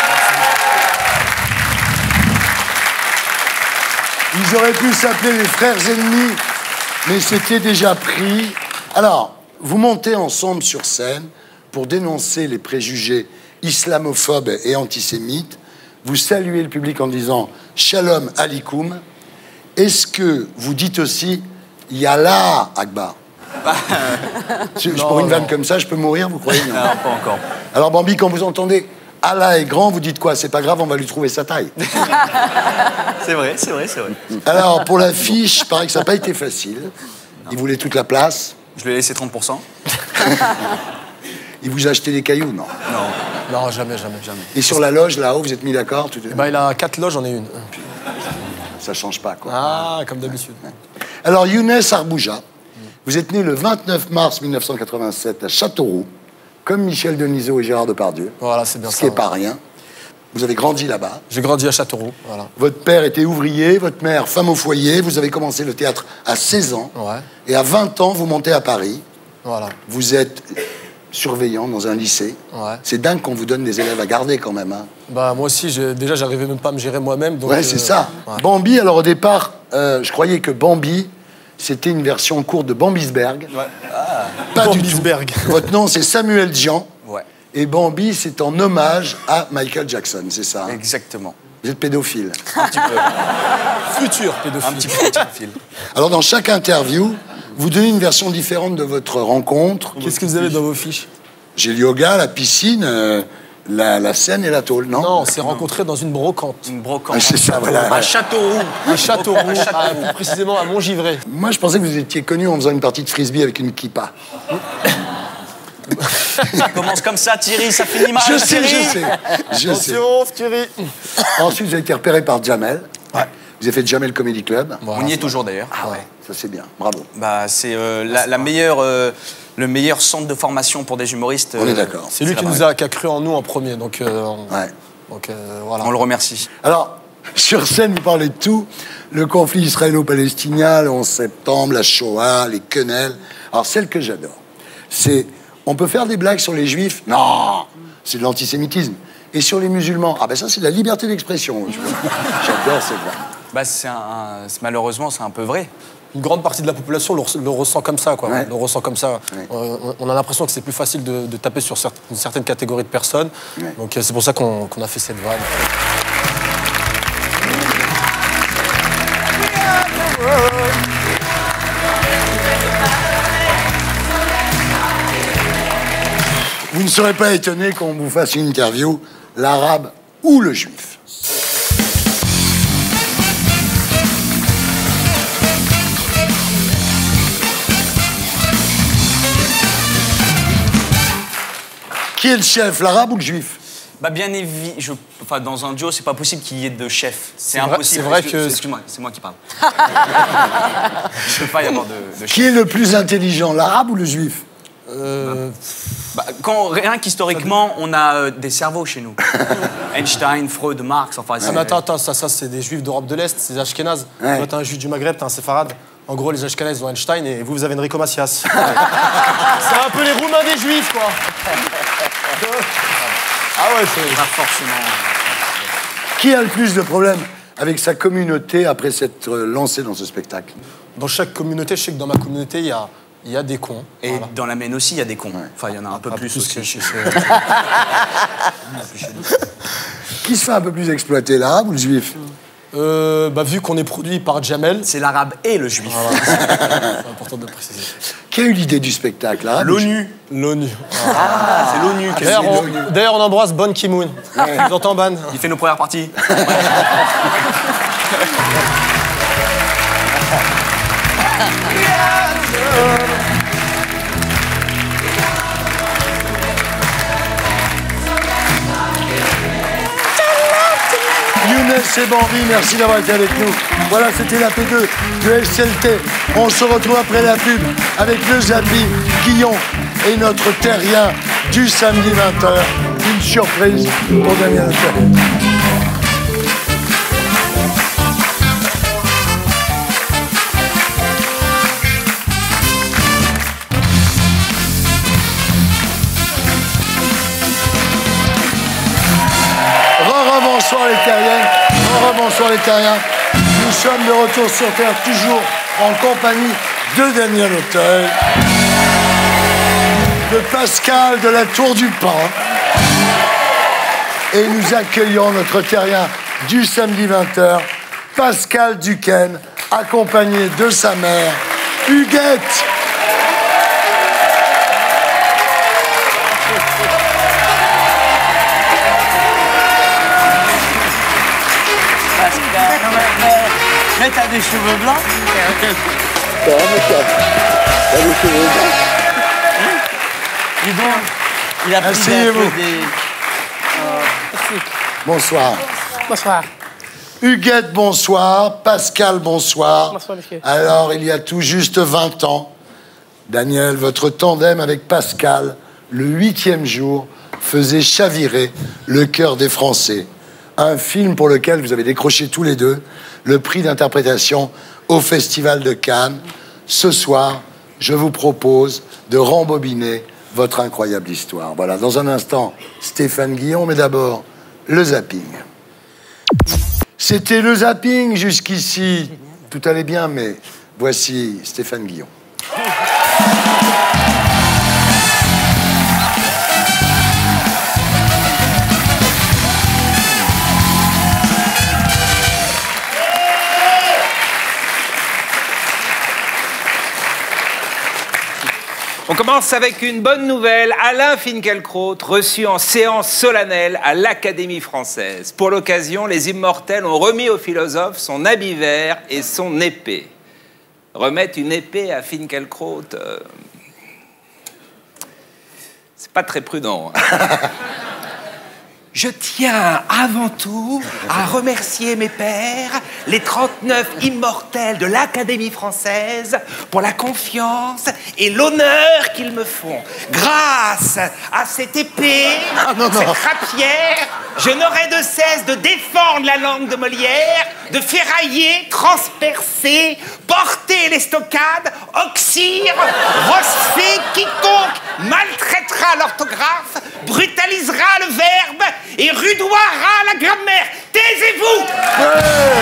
Ils auraient pu s'appeler les frères ennemis, mais c'était déjà pris. Alors, vous montez ensemble sur scène pour dénoncer les préjugés islamophobes et antisémites. Vous saluez le public en disant « Shalom alikoum ». Est-ce que vous dites aussi « Yallah Akbar » Je- Non, Pour une non. vanne comme ça, je peux mourir, vous croyez? Non, pas encore. Alors Bambi, quand vous entendez « Allah est grand », vous dites quoi? C'est pas grave, on va lui trouver sa taille. C'est vrai, c'est vrai, c'est vrai. Alors, pour l'affiche, il paraît que ça n'a pas été facile. Il voulait toute la place. Je lui ai laissé trente pour cent. Il vous a acheté des cailloux, non? Non. Non, jamais, jamais, jamais. Et sur la loge, là-haut, vous êtes mis d'accord tout... Bah, il a quatre loges, j'en ai une. Ça change pas, quoi. Ah, comme d'habitude. Alors, Younes Arbouja, vous êtes né le vingt-neuf mars mille neuf cent quatre-vingt-sept à Châteauroux, comme Michel Denisot et Gérard Depardieu. Voilà, c'est bien Ce ça. qui n'est ouais. pas rien. Vous avez grandi là-bas. J'ai grandi à Châteauroux, voilà. Votre père était ouvrier, votre mère femme au foyer. Vous avez commencé le théâtre à seize ans. Ouais, Et à vingt ans, vous montez à Paris. voilà. Vous êtes surveillant dans un lycée. Ouais. C'est dingue qu'on vous donne des élèves à garder quand même. Hein. Bah, moi aussi, j'ai- déjà, j'arrivais même pas à me gérer moi-même. donc, Ouais, euh, c'est ça. ouais. Bambi, alors au départ, euh, je croyais que Bambi, c'était une version courte de Bambisberg. Ouais. Pas du tout. Bambisberg. Votre nom, c'est Samuel Dian. Ouais. Et Bambi, c'est en hommage à Michael Jackson, c'est ça hein? Exactement. Vous êtes pédophile. Un petit peu. Futur pédophile. Un petit peu pédophile. Alors, dans chaque interview, vous donnez une version différente de votre rencontre. Qu'est-ce que vous avez dans vos fiches? J'ai le yoga, la piscine, euh, la, la scène et la tôle, non? Non, on s'est rencontrés dans une brocante. Une brocante. Ah, c'est ça, voilà. À Châteauroux. À Châteauroux, à- plus précisément à Montgivray. Moi, je pensais que vous étiez connu en faisant une partie de frisbee avec une kippa. Ça commence comme ça, Thierry, ça finit mal. Je sais, Thierry. je sais. Je sais. Attention, Thierry. Ensuite, vous avez été repéré par Jamel. Ouais. Vous avez fait Jamel Comedy Club. On y est toujours d'ailleurs. Ah ouais, ça c'est bien. Bravo. Bah, c'est euh, la, la meilleure, euh, le meilleur centre de formation pour des humoristes. On est euh, d'accord. C'est lui qui nous a, qui a cru en nous en premier, donc, euh, on, Ouais. donc euh, voilà. On le remercie. Alors, sur scène, vous parlez de tout. Le conflit israélo-palestinien, le onze septembre, la Shoah, les quenelles. Alors, celle que j'adore, c'est... On peut faire des blagues sur les juifs? Non, c'est de l'antisémitisme. Et sur les musulmans? Ah ben ça, c'est de la liberté d'expression. tu vois. J'adore ces blagues. Bah, c'est un, un- c'est- malheureusement, c'est un peu vrai. Une grande partie de la population le, re- le ressent comme ça, quoi. Ouais. Le ressent comme ça. Ouais. Euh, on, on a l'impression que c'est plus facile de, de taper sur cer- une certaine catégorie de personnes. Ouais. Donc euh, c'est pour ça qu'on qu'on a fait cette vanne. Vous ne serez pas étonné qu'on vous fasse une interview, l'arabe ou le juif. Qui est le chef, l'arabe ou le juif? Bah, bien évidemment, je... enfin, dans un duo, c'est pas possible qu'il y ait de chef. C'est C'est vrai- impossible. c'est vrai Excuse- que- Excuse-moi, c'est moi qui parle. Je peux pas y avoir de, de chef. Qui est le plus intelligent, l'arabe ou le juif? Euh, Bah, quand, rien qu'historiquement, on a euh, des cerveaux chez nous. Einstein, Freud, Marx, enfin... ah, c'est- mais attends, attends, ça, ça c'est des juifs d'Europe de l'Est, c'est des Ashkénazes. Ouais. Toi, t'es un juif du Maghreb, t'es un séfarade. En gros, les Ashkénazes ils ont Einstein et vous, vous avez Enrico Macias. C'est un peu les Roumains des juifs, quoi. Ah ouais, c'est... Pas forcément... Qui a le plus de problèmes avec sa communauté après s'être euh, lancé dans ce spectacle? Dans chaque communauté, je sais que dans ma communauté, il y a, il y a des cons. Et Voilà. dans la mienne aussi, il y a des cons. Enfin, il y en a un peu Un plus, que aussi. chez- chez- Qui se fait un peu plus exploiter, l'arabe ou le juif? Euh, bah, vu qu'on est produit par Jamel, C'est l'arabe et le juif. c'est important de le préciser. Qui a eu l'idée du spectacle, l'arabe ou le juif? L'ONU. L'ONU. Ah, c'est l'ONU qui a D'ailleurs, fait on, l'ONU. d'ailleurs, on embrasse Ban Ki-moon. Vous entendez, Ban? Il fait nos premières parties. Younes et Bambi, merci d'avoir été avec nous. Voilà, c'était la P deux de S L T. On se retrouve après la pub avec le Zapping, Guillon et notre terrien du samedi vingt heures. Une surprise pour Damien Letel. Bonsoir les terriennes, bonsoir les terriens. Nous sommes de retour sur Terre, toujours en compagnie de Daniel Auteuil, de Pascal de la Tour du Pain. Et nous accueillons notre terrien du samedi vingt heures, Pascal Duquesne, accompagné de sa mère, Huguette. Non, mais, mais, mais t'as des cheveux blancs? Dis donc, il a pris des, Asseyez-vous. des... Bonsoir. Bonsoir. Huguette, bonsoir. Pascal, bonsoir. Bonsoir, monsieur. Alors, il y a tout juste vingt ans, Daniel, votre tandem avec Pascal, le huitième jour, faisait chavirer le cœur des Français. Un film pour lequel vous avez décroché tous les deux le prix d'interprétation au Festival de Cannes. Ce soir, je vous propose de rembobiner votre incroyable histoire. Voilà, dans un instant, Stéphane Guillon, mais d'abord, le zapping. C'était le zapping jusqu'ici. Tout allait bien, mais voici Stéphane Guillon. On commence avec une bonne nouvelle. Alain Finkielkraut, reçu en séance solennelle à l'Académie française. Pour l'occasion, les immortels ont remis au philosophe son habit vert et son épée. Remettre une épée à Finkielkraut, euh, c'est pas très prudent. Je tiens avant tout à remercier mes pairs, les trente-neuf immortels de l'Académie française, pour la confiance et l'honneur qu'ils me font. Grâce à cette épée, ah non, non. cette rapière, je n'aurai de cesse de défendre la langue de Molière, de ferrailler, transpercer, porter les stockades, oxyre, rosfer quiconque maltraitera l'orthographe, brutalisera le verbe et rudoiera la grammaire. Taisez-vous! Ouais.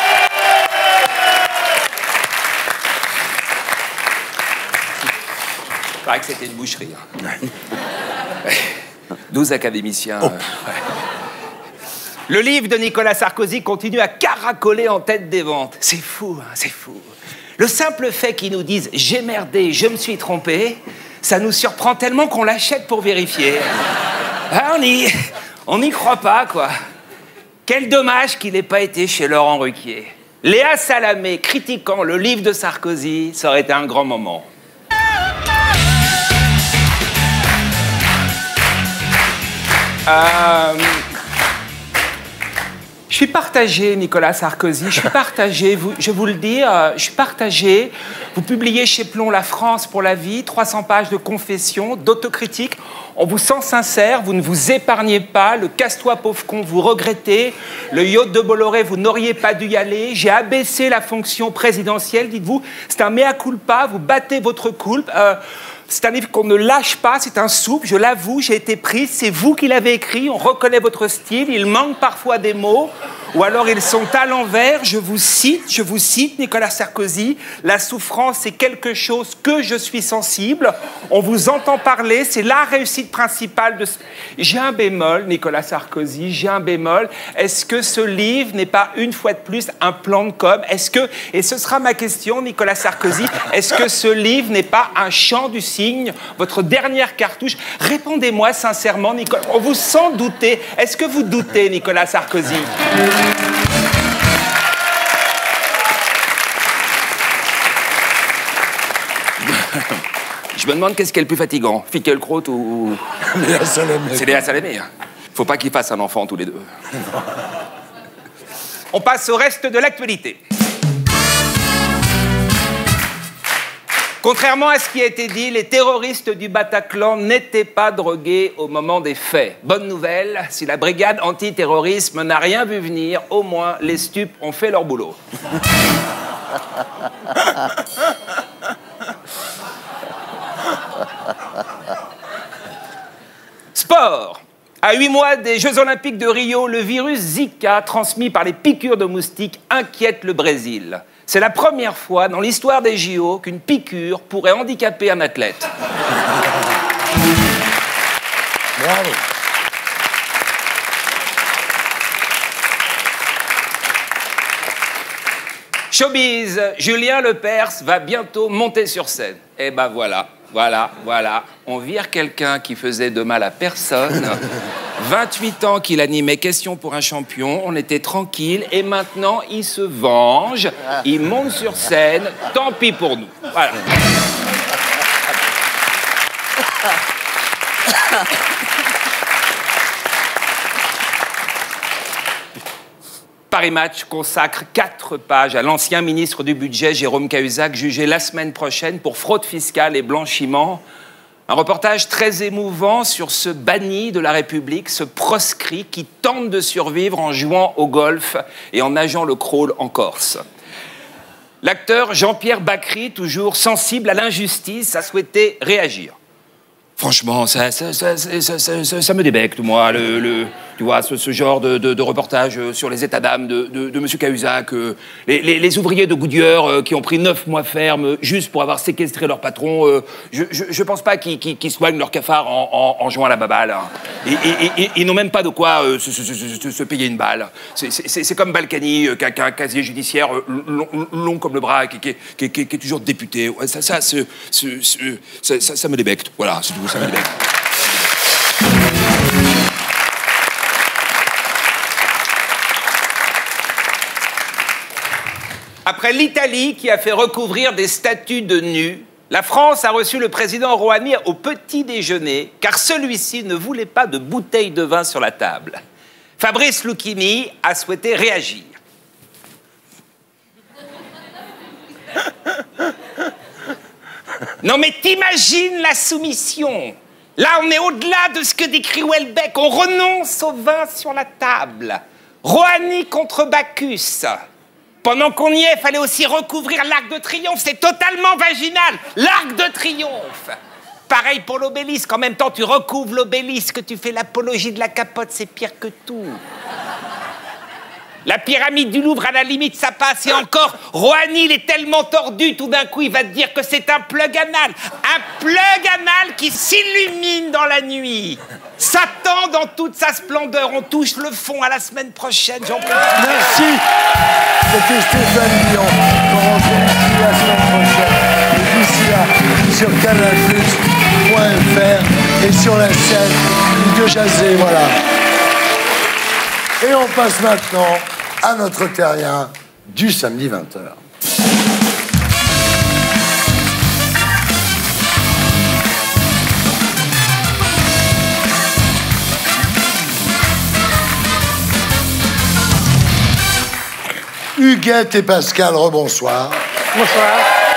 Il paraît que c'était une boucherie. Hein. douze académiciens. Oh. Euh, ouais. Le livre de Nicolas Sarkozy continue à caracoler en tête des ventes. C'est fou, hein, c'est fou. Le simple fait qu'ils nous disent « j'ai merdé, je me suis trompé », ça nous surprend tellement qu'on l'achète pour vérifier. Ah, on n'y on n'y croit pas, quoi. Quel dommage qu'il n'ait pas été chez Laurent Ruquier. Léa Salamé critiquant le livre de Sarkozy, ça aurait été un grand moment. Euh... Je suis partagé, Nicolas Sarkozy, je suis partagé, vous, je vous le dis, euh, je suis partagé. Vous publiez chez Plomb La France pour la vie, trois cents pages de confession, d'autocritique. On vous sent sincère, vous ne vous épargnez pas. Le casse-toi pauvre con, vous regrettez. Le yacht de Bolloré, vous n'auriez pas dû y aller. J'ai abaissé la fonction présidentielle, dites-vous. C'est un mea culpa, vous battez votre culpe. Euh, C'est un livre qu'on ne lâche pas, c'est un soupe, je l'avoue, j'ai été prise, c'est vous qui l'avez écrit, on reconnaît votre style, il manque parfois des mots, ou alors ils sont à l'envers, je vous cite, je vous cite, Nicolas Sarkozy, la souffrance c'est quelque chose que je suis sensible, on vous entend parler, c'est la réussite principale de... J'ai un bémol, Nicolas Sarkozy, j'ai un bémol, est-ce que ce livre n'est pas une fois de plus un plan de com'? Est-ce que, et ce sera ma question, Nicolas Sarkozy, est-ce que ce livre n'est pas un chant du ciel, votre dernière cartouche? Répondez-moi sincèrement, Nicolas. On vous sent douter. Est-ce que vous doutez, Nicolas Sarkozy? Je me demande qu'est-ce qui est le plus fatigant, Finkielkraut ou... Léa Salamé. C'est Léa Salamé. Hein. Faut pas qu'ils fassent un enfant tous les deux. On passe au reste de l'actualité. Contrairement à ce qui a été dit, les terroristes du Bataclan n'étaient pas drogués au moment des faits. Bonne nouvelle, si la brigade antiterrorisme n'a rien vu venir, au moins les stupes ont fait leur boulot. Sport. À huit mois des Jeux Olympiques de Rio, le virus Zika, transmis par les piqûres de moustiques, inquiète le Brésil. C'est la première fois dans l'histoire des J O qu'une piqûre pourrait handicaper un athlète. Bravo. Showbiz, Julien Lepers va bientôt monter sur scène. Et ben voilà, voilà, voilà. On vire quelqu'un qui faisait de mal à personne. vingt-huit ans qu'il animait Question pour un champion, on était tranquille et maintenant il se venge, il monte sur scène, tant pis pour nous. Voilà. Paris Match consacre quatre pages à l'ancien ministre du Budget Jérôme Cahuzac, jugé la semaine prochaine pour fraude fiscale et blanchiment. Un reportage très émouvant sur ce banni de la République, ce proscrit qui tente de survivre en jouant au golf et en nageant le crawl en Corse. L'acteur Jean-Pierre Bacry, toujours sensible à l'injustice, a souhaité réagir. Franchement, ça, ça, ça, ça, ça, ça, ça me débecte, moi. Le, le, Tu vois, ce, ce genre de, de, de reportage sur les états d'âme de, de, de M. Cahuzac, euh, les, les, les ouvriers de Goodyear euh, qui ont pris neuf mois ferme juste pour avoir séquestré leur patron. Euh, je, je, je pense pas qu'ils qu'ils, qu'ils soignent leur cafard en, en, en jouant à la baballe. Hein. Et, et, et, ils n'ont même pas de quoi euh, se, se, se, se, se payer une balle. C'est comme Balkany, euh, qui a un casier judiciaire euh, long, long comme le bras, qui, qui, qui, qui, qui est toujours député. Ouais, ça, ça, ce, ce, ce, ça, ça, ça me débecte. Voilà, c'est tout, ça me débecte. Après l'Italie qui a fait recouvrir des statues de nus, la France a reçu le président Rohani au petit déjeuner, car celui-ci ne voulait pas de bouteilles de vin sur la table. Fabrice Lucchini a souhaité réagir. Non mais t'imagines la soumission. Là on est au-delà de ce que décrit Houellebecq. On renonce au vin sur la table. Rohani contre Bacchus. Pendant qu'on y est, fallait aussi recouvrir l'Arc de Triomphe. C'est totalement vaginal. L'Arc de Triomphe. Pareil pour l'obélisque. En même temps, tu recouvres l'obélisque, tu fais l'apologie de la capote. C'est pire que tout. La pyramide du Louvre, à la limite, ça passe. Et encore, Rohani, il est tellement tordu, tout d'un coup, il va te dire que c'est un plug anal. Un plug anal qui s'illumine dans la nuit. Satan dans toute sa splendeur. On touche le fond. À la semaine prochaine, j'en peux plus. Merci. C'était Stéphane Dion. On se retrouve la semaine prochaine. Et d'ici là, sur canal plus point F R et sur la chaîne de Jazé, voilà. Et on passe maintenant à notre terrien du samedi vingt heures. Huguette et Pascal, rebonsoir. Bonsoir.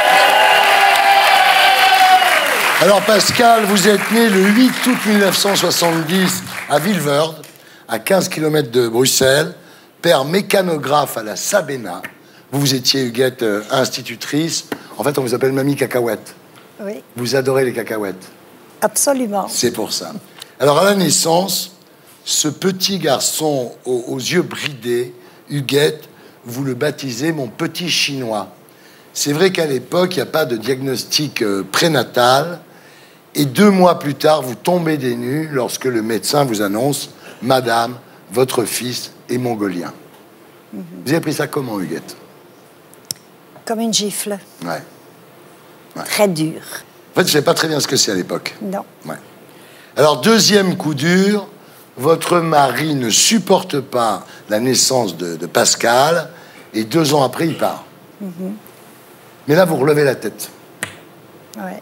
Alors Pascal, vous êtes né le huit août mille neuf cent soixante-dix à Vilvoorde, à quinze kilomètres de Bruxelles, père mécanographe à la Sabena. Vous, vous étiez, Huguette, euh, institutrice. En fait, on vous appelle Mamie Cacahuète. Oui. Vous adorez les cacahuètes. Absolument. C'est pour ça. Alors, à la naissance, ce petit garçon aux, aux yeux bridés, Huguette, vous le baptisez mon petit chinois. C'est vrai qu'à l'époque, il n'y a pas de diagnostic euh, prénatal. Et deux mois plus tard, vous tombez des nues lorsque le médecin vous annonce « Madame, votre fils est mongolien ». Mm-hmm. Vous avez pris ça comment, Huguette? Comme une gifle. Ouais. Ouais. Très dur. En fait, je ne savais pas très bien ce que c'est à l'époque. Non. Ouais. Alors, deuxième coup dur, votre mari ne supporte pas la naissance de, de Pascal, et deux ans après, il part. Mm-hmm. Mais là, vous relevez la tête. Ouais.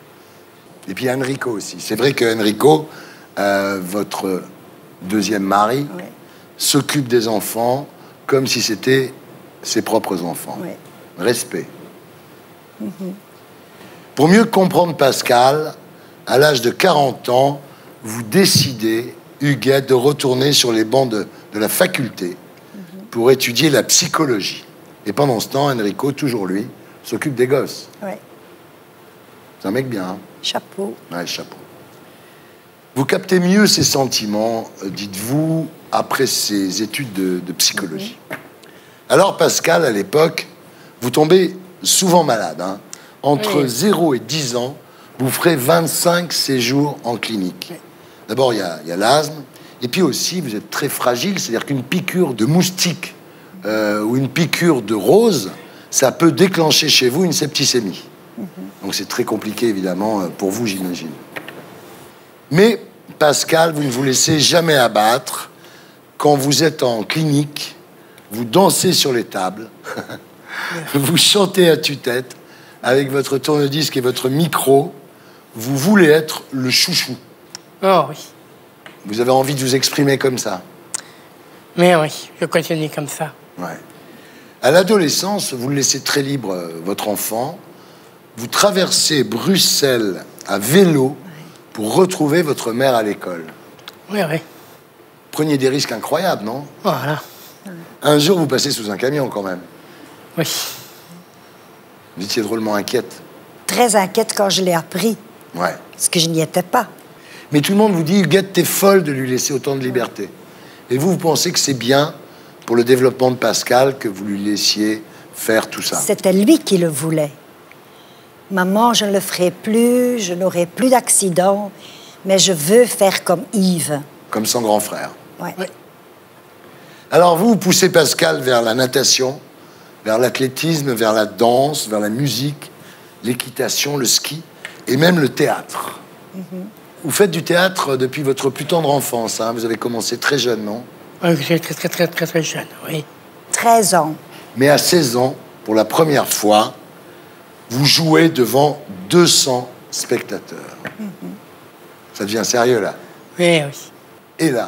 Et puis Enrico aussi. C'est vrai que Enrico, euh, votre deuxième mari, ouais, s'occupe des enfants comme si c'était ses propres enfants. Ouais. Respect. Mm-hmm. Pour mieux comprendre Pascal, à l'âge de quarante ans, vous décidez, Huguette, de retourner sur les bancs de, de la faculté mm-hmm. pour étudier la psychologie. Et pendant ce temps, Enrico, toujours lui, s'occupe des gosses. Ouais. C'est un mec bien. Hein? Chapeau. Ouais, chapeau. Vous captez mieux ses sentiments, dites-vous, après ces études de, de psychologie. Mmh. Alors, Pascal, à l'époque, vous tombez souvent malade. Hein. Entre oui. zéro et dix ans, vous ferez vingt-cinq séjours en clinique. Oui. D'abord, il y, y a l'asthme. Et puis aussi, vous êtes très fragile. C'est-à-dire qu'une piqûre de moustique euh, ou une piqûre de rose, ça peut déclencher chez vous une septicémie. Mmh. Donc c'est très compliqué, évidemment, pour vous, j'imagine. Mais, Pascal, vous ne vous laissez jamais abattre. Quand vous êtes en clinique, vous dansez sur les tables, vous chantez à tue-tête, avec votre tourne-disque et votre micro, vous voulez être le chouchou. Oh oui. Vous avez envie de vous exprimer comme ça. Mais oui, je continue comme ça. Ouais. À l'adolescence, vous le laissez très libre, euh, votre enfant. Vous traversez Bruxelles à vélo pour retrouver votre mère à l'école. Oui, oui. Prenez des risques incroyables, non? Voilà. Un jour, vous passez sous un camion, quand même. Oui. Vous étiez drôlement inquiète. Très inquiète quand je l'ai appris. Ouais. Parce que je n'y étais pas. Mais tout le monde vous dit, Huguette, t'es folle de lui laisser autant de liberté. Et vous, vous pensez que c'est bien pour le développement de Pascal que vous lui laissiez faire tout ça? C'était lui qui le voulait. Maman, je ne le ferai plus, je n'aurai plus d'accident, mais je veux faire comme Yves. Comme son grand frère. Ouais. Oui. Alors vous, vous poussez Pascal vers la natation, vers l'athlétisme, vers la danse, vers la musique, l'équitation, le ski et même le théâtre. Mm-hmm. Vous faites du théâtre depuis votre plus tendre enfance, hein? Vous avez commencé très jeune, non? Oui, très, très, très, très, très, très jeune, oui. treize ans. Mais à seize ans, pour la première fois, vous jouez devant deux cents spectateurs. Mm-hmm. Ça devient sérieux, là? Oui, oui. Et là,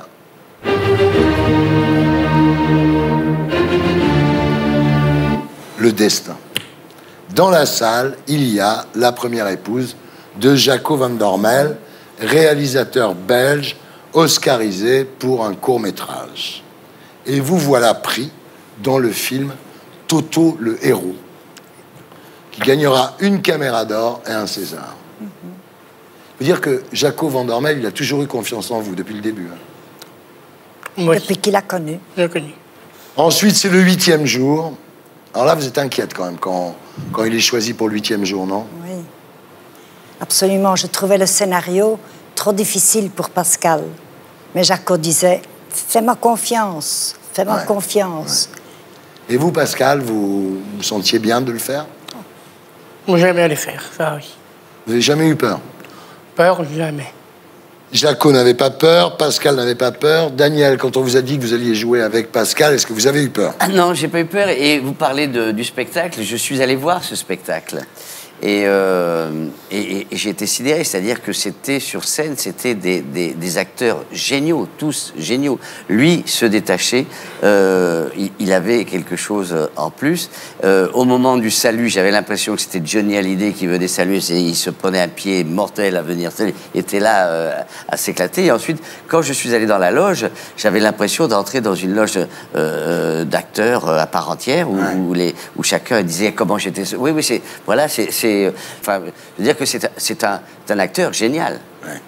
le destin. Dans la salle, il y a la première épouse de Jaco van Dormel, réalisateur belge, oscarisé pour un court-métrage. Et vous voilà pris dans le film Toto le héros, qui gagnera une caméra d'or et un César. Mm-hmm. Faut dire que Jaco van Dormel, il a toujours eu confiance en vous depuis le début. Hein. Oui. Depuis qu'il a connu. J'ai connu. Ensuite, c'est le huitième jour. Alors là, vous êtes inquiète quand même quand, quand il est choisi pour le huitième jour, non? Oui. Absolument. Je trouvais le scénario trop difficile pour Pascal. Mais Jaco disait, fais-moi confiance, fais-moi ouais. confiance. Ouais. Et vous, Pascal, vous vous sentiez bien de le faire? Moi, j'aimais bien le faire, ça oui. Vous n'avez jamais eu peur? Peur, jamais. Jaco n'avait pas peur, Pascal n'avait pas peur. Daniel, quand on vous a dit que vous alliez jouer avec Pascal, est-ce que vous avez eu peur? Ah non, j'ai pas eu peur. Et vous parlez de, du spectacle, je suis allé voir ce spectacle. Et, euh, et, et j'ai été sidéré, c'est-à-dire que c'était sur scène, c'était des, des, des acteurs géniaux, tous géniaux. Lui se détachait, euh, il, il avait quelque chose en plus. Euh, au moment du salut, j'avais l'impression que c'était Johnny Hallyday qui venait saluer, il se prenait un pied mortel à venir, il était là euh, à s'éclater. Et ensuite, quand je suis allé dans la loge, j'avais l'impression d'entrer dans une loge euh, d'acteurs à part entière, où, ouais. où, les, où chacun disait comment j'étais... Oui, oui, c'est... Voilà, c'est... Enfin, je veux dire que c'est c'est un, un acteur génial. Ouais.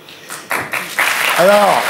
Alors,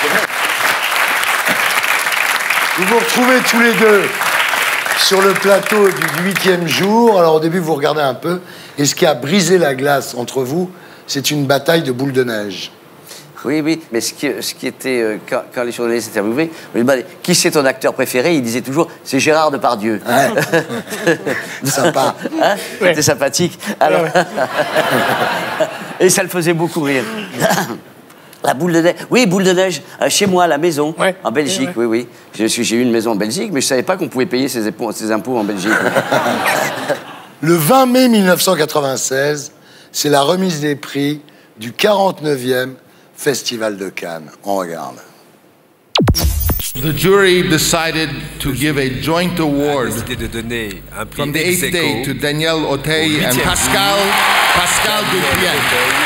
vous vous retrouvez tous les deux sur le plateau du huitième jour. Alors au début, vous regardez un peu. Et ce qui a brisé la glace entre vous, c'est une bataille de boules de neige. Oui, oui, mais ce qui, ce qui était, euh, quand, quand les journalistes interviewaient, on lui demandait qui c'est ton acteur préféré, il disait toujours c'est Gérard Depardieu. Ouais. Sympa. Hein? Ouais. C'était sympathique. Alors... Ouais, ouais. Et ça le faisait beaucoup rire. La boule de neige. Oui, boule de neige, euh, chez moi, à la maison, ouais. en Belgique, ouais, ouais. oui, oui. J'ai eu une maison en Belgique, mais je ne savais pas qu'on pouvait payer ses, impôts, ses impôts en Belgique. Le vingt mai mille neuf cent quatre-vingt-seize, c'est la remise des prix du quarante-neuvième Festival de Cannes. On regarde. The jury decided to give a joint award de donner un prix from the eighth day to Daniel Auteuil and Pascal, Pascal Dupuis.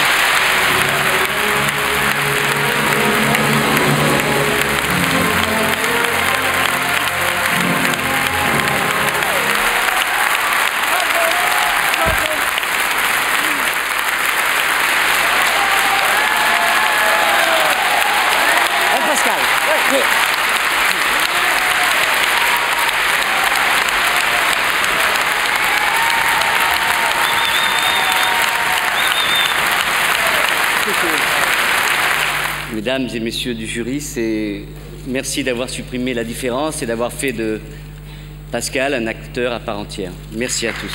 Mesdames et messieurs du jury, c'est merci d'avoir supprimé la différence et d'avoir fait de Pascal un acteur à part entière. Merci à tous.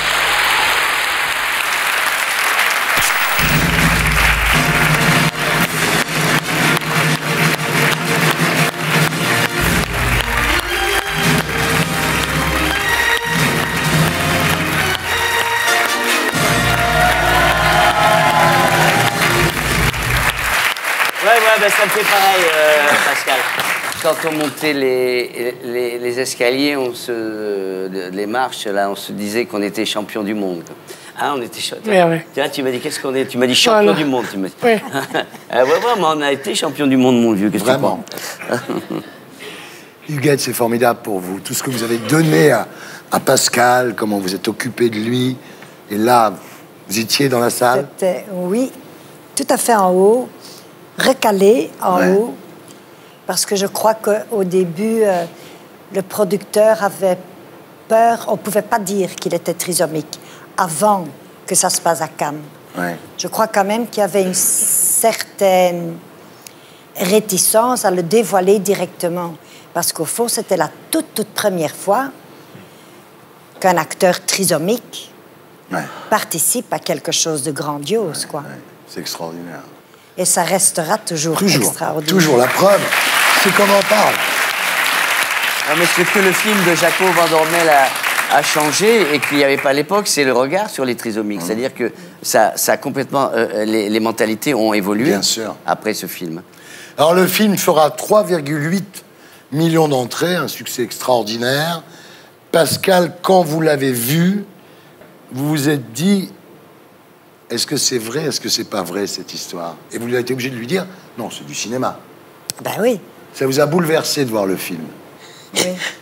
Ben, ça me fait pareil, euh, Pascal. Quand on montait les, les, les escaliers, on se, les marches, là, on se disait qu'on était champion du monde. Ah, on était champion. Ouais, ouais. Tiens, tu m'as dit qu'est-ce qu'on est? Tu m'as dit champion voilà. du monde. Tu m'as dit. Ouais. ah, ouais, vraiment, on a été champion du monde, mon vieux. Qu'est-ce que tu crois? Huguette, c'est formidable pour vous. Tout ce que vous avez donné à, à Pascal, comment vous êtes occupé de lui. Et là, vous étiez dans la salle? Oui, tout à fait en haut. Recalé en ouais. haut. Parce que je crois qu'au début, euh, le producteur avait peur, on ne pouvait pas dire qu'il était trisomique avant que ça se passe à Cannes. Ouais. Je crois quand même qu'il y avait une certaine réticence à le dévoiler directement. Parce qu'au fond, c'était la toute, toute première fois qu'un acteur trisomique ouais. participe à quelque chose de grandiose, quoi. Ouais. C'est extraordinaire. Et ça restera toujours, toujours extraordinaire. Toujours, la preuve, c'est qu'on en parle. Non, mais ce que le film de Jaco Van Dormel a, a changé et qu'il n'y avait pas à l'époque, c'est le regard sur les trisomiques. Mmh. C'est-à-dire que ça, ça a complètement, euh, les, les mentalités ont évolué Bien sûr. après ce film. Alors le film fera trois virgule huit millions d'entrées, un succès extraordinaire. Pascal, quand vous l'avez vu, vous vous êtes dit, est-ce que c'est vrai, est-ce que c'est pas vrai cette histoire? Et vous avez été obligé de lui dire, non, c'est du cinéma. Ben oui. Ça vous a bouleversé de voir le film? Oui.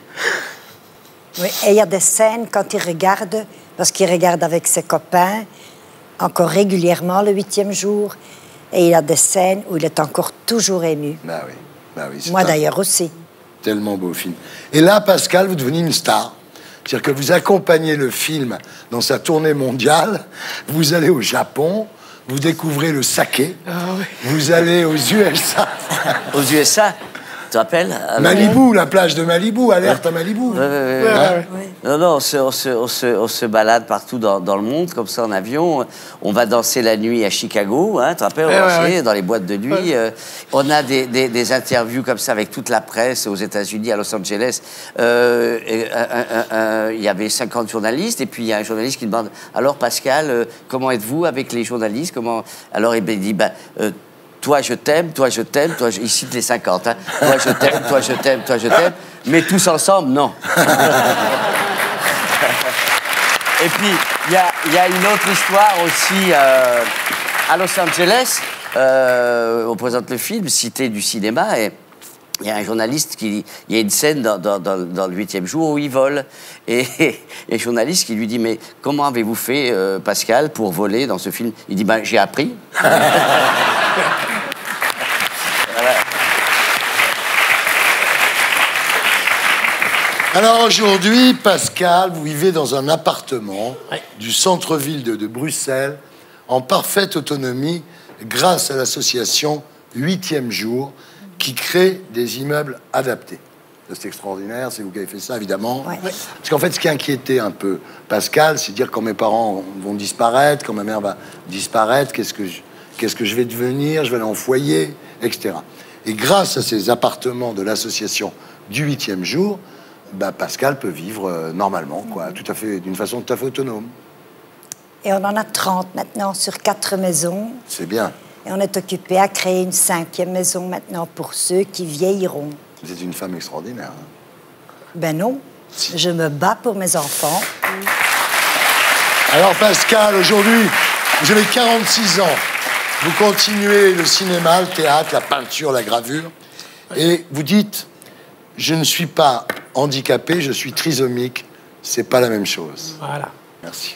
Oui. Et il y a des scènes quand il regarde, parce qu'il regarde avec ses copains, encore régulièrement le huitième jour, et il y a des scènes où il est encore toujours ému. Bah oui. Bah oui, Moi un... d'ailleurs aussi. Tellement beau film. Et là, Pascal, vous devenez une star. C'est-à-dire que vous accompagnez le film dans sa tournée mondiale, vous allez au Japon, vous découvrez le saké, ah oui. vous allez aux U S A. Aux U S A, tu te rappelles? Malibu, la plage de Malibu, alerte à Malibu. Ouais, ouais, ouais, hein ouais, ouais. Non, non, on se, on, se, on, se, on se balade partout dans, dans le monde, comme ça, en avion. On va danser la nuit à Chicago, hein, tu te rappelles, on va danser ouais. dans les boîtes de nuit. Ouais. Euh, on a des, des, des interviews comme ça avec toute la presse aux États-Unis, à Los Angeles. Euh, et, euh, euh, euh, il y avait cinquante journalistes, et puis il y a un journaliste qui demande « Alors, Pascal, euh, comment êtes-vous avec les journalistes comment... ?» Alors, il dit bah, euh, toi je t'aime, toi je t'aime, toi je... il cite les cinquante, hein. Toi je t'aime, toi je t'aime, toi je t'aime, mais tous ensemble, non. Et puis, il y, y a une autre histoire aussi euh, à Los Angeles. Euh, on présente le film, Cité du cinéma, et il y a un journaliste qui... Il y a une scène dans, dans, dans, dans le huitième jour où il vole. Et il y a un journaliste qui lui dit « Mais comment avez-vous fait, euh, Pascal, pour voler dans ce film ?» Il dit ben, « J'ai appris. » Voilà. Alors aujourd'hui, Pascal, vous vivez dans un appartement ouais. du centre-ville de, de Bruxelles, en parfaite autonomie, grâce à l'association huitième jour, qui crée des immeubles adaptés. C'est extraordinaire, c'est vous qui avez fait ça, évidemment. Ouais. Parce qu'en fait, ce qui inquiétait un peu Pascal, c'est de dire quand mes parents vont disparaître, quand ma mère va disparaître, qu'est-ce que je, qu'est-ce que je vais devenir, je vais aller en foyer, et cetera. Et grâce à ces appartements de l'association du huitième jour, bah, Pascal peut vivre euh, normalement, quoi, tout à fait, d'une façon tout à fait autonome. Et on en a trente maintenant sur quatre maisons. C'est bien. Et on est occupé à créer une cinquième maison maintenant pour ceux qui vieilliront. Vous êtes une femme extraordinaire. Hein? Ben non, si. Je me bats pour mes enfants. Alors Pascal, aujourd'hui, vous avez quarante-six ans. Vous continuez le cinéma, le théâtre, la peinture, la gravure. Et vous dites, je ne suis pas handicapé, je suis trisomique. C'est pas la même chose. Voilà. Merci.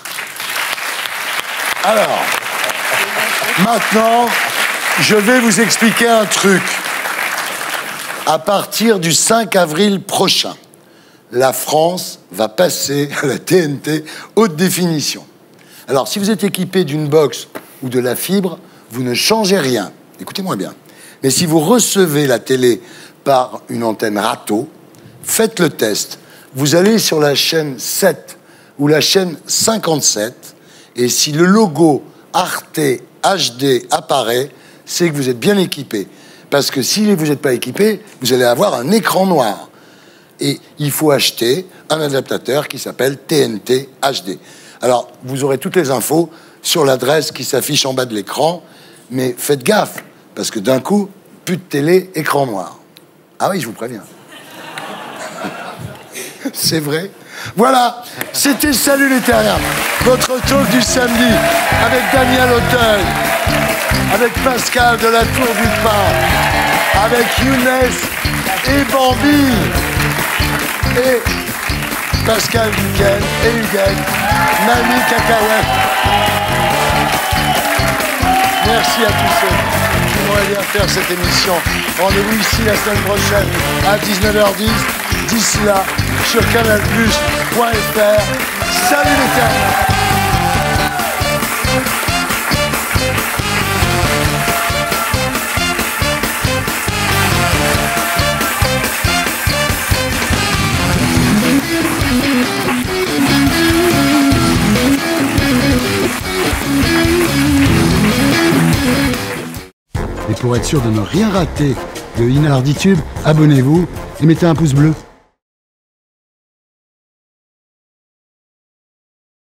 Alors, maintenant, je vais vous expliquer un truc. À partir du cinq avril prochain, la France va passer à la T N T haute définition. Alors, si vous êtes équipé d'une box ou de la fibre, vous ne changez rien. Écoutez-moi bien. Mais si vous recevez la télé par une antenne râteau, faites le test. Vous allez sur la chaîne sept ou la chaîne cinquante-sept, et si le logo Arte H D apparaît, c'est que vous êtes bien équipé. Parce que si vous n'êtes pas équipé, vous allez avoir un écran noir. Et il faut acheter un adaptateur qui s'appelle T N T H D. Alors, vous aurez toutes les infos sur l'adresse qui s'affiche en bas de l'écran, mais faites gaffe, parce que d'un coup, plus de télé, écran noir. Ah oui, je vous préviens. C'est vrai. Voilà, c'était Salut les Terriens, votre talk du samedi, avec Daniel Auteuil, avec Pascal de la Tour du Pin, avec Younes et Bambi, et Pascal Duquesne et Huguette, Mamie Cacahuète. Merci à tous. j'aimerais bien faire cette émission. Rendez-vous ici la semaine prochaine à dix-neuf heures dix. D'ici là, sur canal plus point f r. Salut les terres. Et pour être sûr de ne rien rater de Inarditube, abonnez-vous et mettez un pouce bleu.